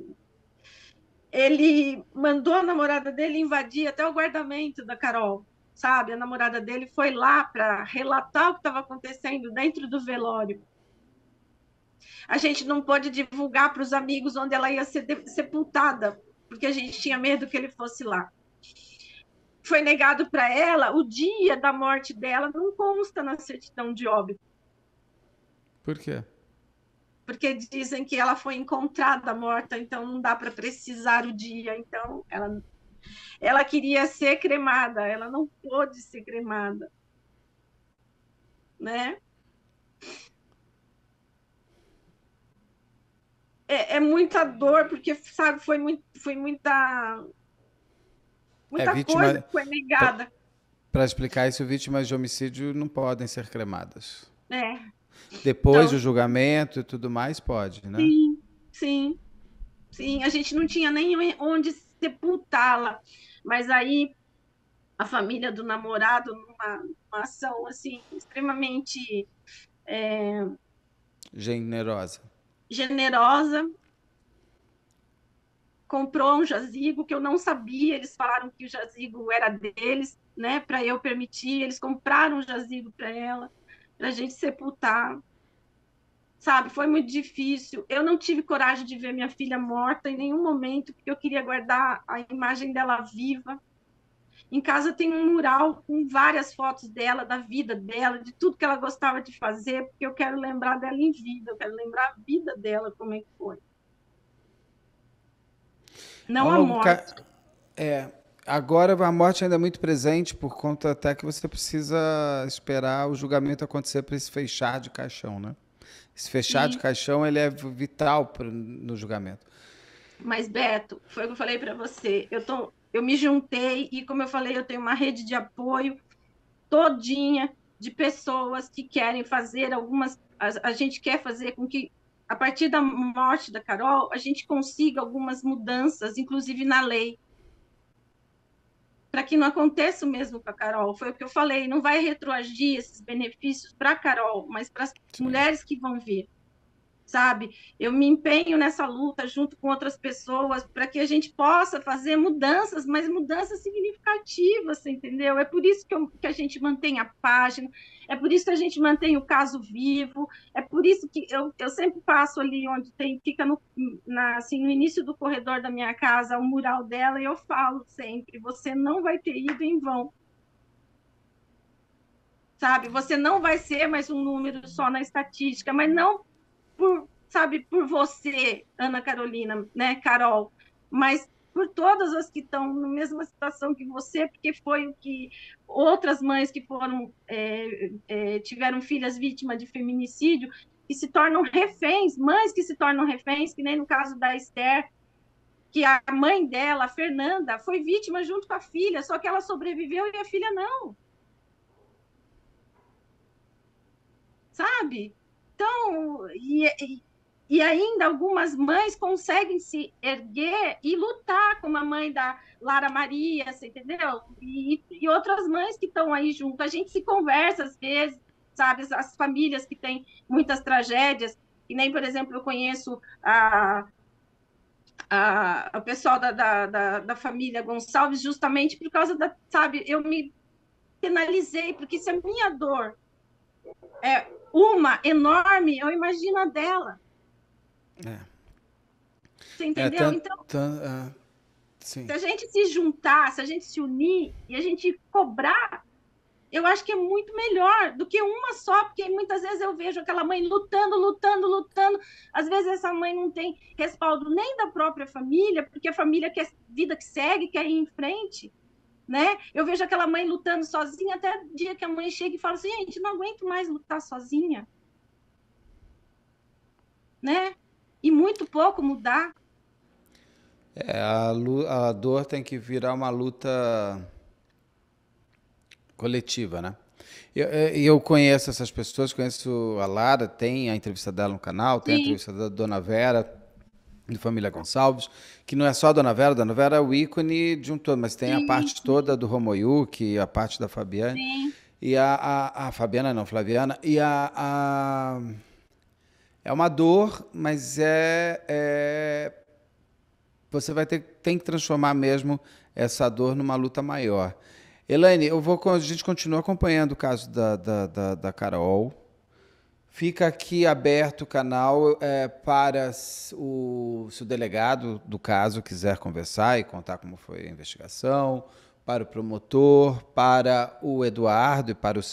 Ele mandou a namorada dele invadir até o guardamento da Carol, sabe? A namorada dele foi lá para relatar o que estava acontecendo dentro do velório. A gente não pôde divulgar para os amigos onde ela ia ser sepultada, porque a gente tinha medo que ele fosse lá. Foi negado para ela o dia da morte dela, não consta na certidão de óbito, Por quê? porque dizem que ela foi encontrada morta, então não dá para precisar o dia. Então ela queria ser cremada, ela não pôde ser cremada, né? É muita dor, porque, sabe, foi muita coisa Vítima. que foi negada. Para explicar isso, vítimas de homicídio não podem ser cremadas. É, Depois então, do julgamento e tudo mais, pode, né? sim, sim, sim, a gente não tinha nem onde sepultá-la, mas aí a família do namorado, numa ação assim extremamente Generosa. generosa, comprou um jazigo que eu não sabia, eles falaram que o jazigo era deles, né, para eu permitir, eles compraram um jazigo para ela, para a gente sepultar, sabe? Foi muito difícil. Eu não tive coragem de ver minha filha morta em nenhum momento, porque eu queria guardar a imagem dela viva. Em casa tem um mural com várias fotos dela, da vida dela, de tudo que ela gostava de fazer, porque eu quero lembrar dela em vida, eu quero lembrar a vida dela, como é que foi. Não a Ó, morte. é, agora a morte ainda é muito presente por conta até que você precisa esperar o julgamento acontecer para esse fechar de caixão, né? Esse fechar de Sim, caixão ele é vital no julgamento. mas Beto, foi o que eu falei para você. Eu me juntei e, como eu falei, eu tenho uma rede de apoio todinha de pessoas que querem fazer algumas. A gente quer fazer com que, a partir da morte da Carol, a gente consiga algumas mudanças, inclusive na lei. para que não aconteça o mesmo com a Carol. Foi o que eu falei, não vai retroagir esses benefícios para a Carol, mas para as Sim. mulheres que vão vir, sabe? Eu me empenho nessa luta junto com outras pessoas para que a gente possa fazer mudanças, mas mudanças significativas, você entendeu? É por isso que a gente mantém a página, é por isso que a gente mantém o caso vivo, é por isso que eu sempre passo ali onde tem, fica assim, no início do corredor da minha casa, o mural dela, e eu falo sempre, você não vai ter ido em vão. Sabe, você não vai ser mais um número só na estatística, mas não por, sabe, por você, Ana Carolina, né, Carol, mas por todas as que estão na mesma situação que você, porque foi o que outras mães que foram tiveram filhas vítimas de feminicídio que se tornam reféns, mães que se tornam reféns, que nem no caso da Esther, que a mãe dela, a Fernanda, foi vítima junto com a filha, só que ela sobreviveu e a filha não, sabe? Então, e ainda algumas mães conseguem se erguer e lutar, como a mãe da Lara Maria, você entendeu? E outras mães que estão aí junto. A gente se conversa às vezes, sabe? As famílias que têm muitas tragédias, que nem, por exemplo, eu conheço o pessoal da família Gonçalves justamente por causa da, sabe? Eu me penalizei, porque se a minha dor é uma enorme, eu imagino a dela. É, Você entendeu? Então, se sim. a gente se juntar, se a gente se unir e a gente cobrar, eu acho que é muito melhor do que uma só, porque muitas vezes eu vejo aquela mãe lutando, lutando, lutando. Às vezes essa mãe não tem respaldo nem da própria família, porque a família quer vida que segue, quer ir em frente, né? Eu vejo aquela mãe lutando sozinha até o dia que a mãe chega e fala assim, gente, não aguento mais lutar sozinha, né? E muito pouco mudar. A dor tem que virar uma luta coletiva, né? Eu conheço essas pessoas, conheço a Lara, tem a entrevista dela no canal, tem a Sim, entrevista da Dona Vera, de Família Gonçalves, que não é só a Dona Vera é o ícone de um todo, mas tem a sim, parte toda do Romoyuki, a parte da Fabiane, sim, e a Fabiana não, Flaviana, é uma dor, mas você tem que transformar mesmo essa dor numa luta maior. Elaine, a gente continua acompanhando o caso da Carol. Fica aqui aberto o canal para se o delegado do caso quiser conversar e contar como foi a investigação, para o promotor, para o Eduardo e para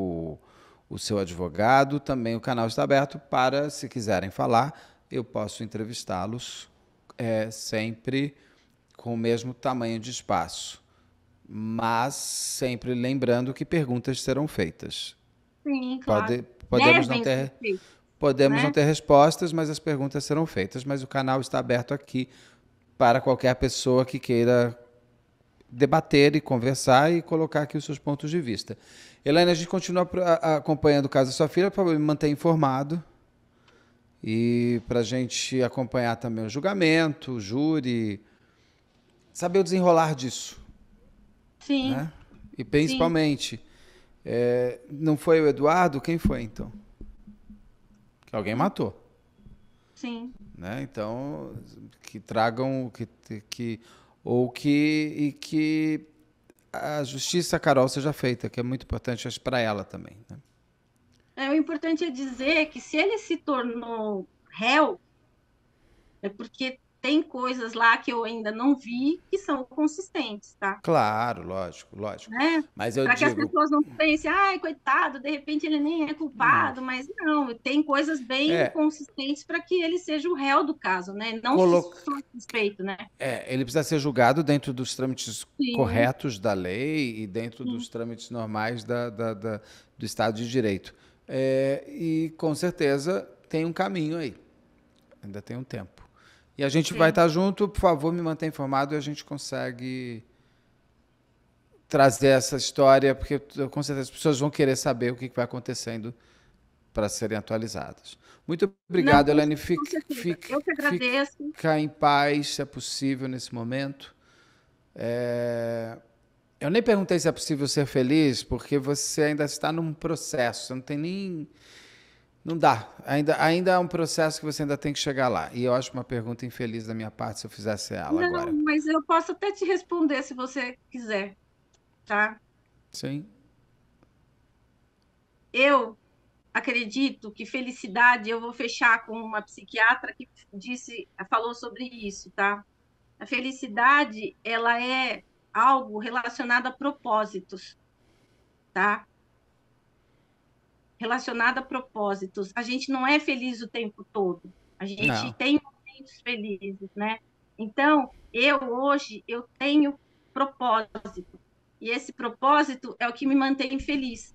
o seu advogado. Também o canal está aberto para, se quiserem falar, eu posso entrevistá-los sempre com o mesmo tamanho de espaço, mas sempre lembrando que perguntas serão feitas. sim, claro. Pode, podemos não Devem ser ter feitos, podemos não né? ter respostas, mas as perguntas serão feitas. Mas o canal está aberto aqui para qualquer pessoa que queira debater e conversar e colocar aqui os seus pontos de vista. Elaine, a gente continua acompanhando o caso da sua filha para me manter informado e para a gente acompanhar também o julgamento, o júri, saber o desenrolar disso, Sim, né? E sim, principalmente, não foi o Eduardo? Quem foi então? Que alguém sim, matou. sim. Né? Então, que tragam que ou que e que a justiça, Carol, seja feita, que é muito importante para ela também. Né? O importante é dizer que se ele se tornou réu, é porque tem coisas lá que eu ainda não vi que são consistentes, tá? Claro, lógico, lógico. Né? Mas eu Para que as digo, pessoas não pensem, ai, coitado, de repente ele nem é não. culpado, mas não, tem coisas bem É, consistentes para que ele seja o réu do caso, né? Não coloca, só suspeito, né? ele precisa ser julgado dentro dos trâmites Sim, corretos da lei e dentro sim, dos trâmites normais do Estado de Direito. E com certeza tem um caminho aí. Ainda tem um tempo. E a gente vai sim. estar junto, por favor, me mantenha informado e a gente consegue trazer essa história, porque com certeza as pessoas vão querer saber o que vai acontecendo para serem atualizadas. Muito Não, obrigado, Helene. com certeza. Eu que agradeço. Fica em paz, se é possível, nesse momento. Eu nem perguntei se é possível ser feliz, porque você ainda está num processo, você não tem nem. Não dá. Ainda é um processo que você ainda tem que chegar lá. E eu acho uma pergunta infeliz da minha parte se eu fizesse ela Não, agora. mas eu posso até te responder se você quiser, tá? Sim? Eu acredito que felicidade, eu vou fechar com uma psiquiatra que falou sobre isso, tá? A felicidade, ela é algo relacionado a propósitos, tá? Relacionado a propósitos. A gente não é feliz o tempo todo. A gente Não. tem momentos felizes, né? Então, hoje eu tenho propósito. E esse propósito é o que me mantém feliz,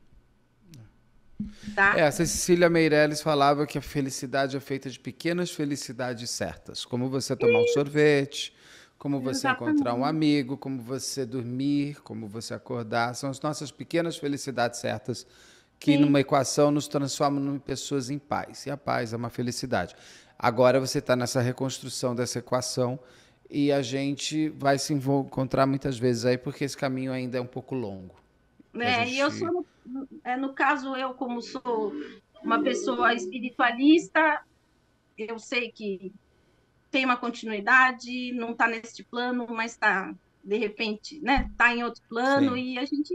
tá? A Cecília Meirelles falava que a felicidade é feita de pequenas felicidades certas, como você tomar um sorvete, como você encontrar um Exatamente. amigo, como você dormir, como você acordar. São as nossas pequenas felicidades certas que, Sim. numa equação, nos transformam em pessoas em paz. E a paz é uma felicidade. Agora você está nessa reconstrução dessa equação e a gente vai se encontrar muitas vezes aí, porque esse caminho ainda é um pouco longo. E a Né? E eu sou, gente. no caso, eu como sou uma pessoa espiritualista, eu sei que tem uma continuidade, não está neste plano, mas está, de repente, né, está em outro plano, Sim, e a gente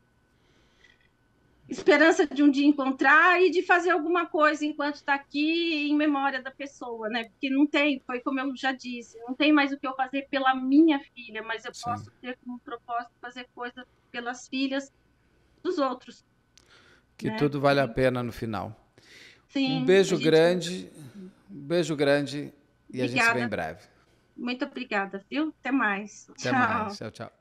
esperança de um dia encontrar e de fazer alguma coisa enquanto está aqui em memória da pessoa, né? Porque não tem, foi como eu já disse, não tem mais o que eu fazer pela minha filha, mas eu sim. posso ter como propósito fazer coisa pelas filhas dos outros, Que né? tudo vale a pena no final. Sim, a gente. Um beijo grande e a gente se vê em Obrigada, breve. muito obrigada, viu? Até mais. Até mais. Tchau. Tchau, tchau.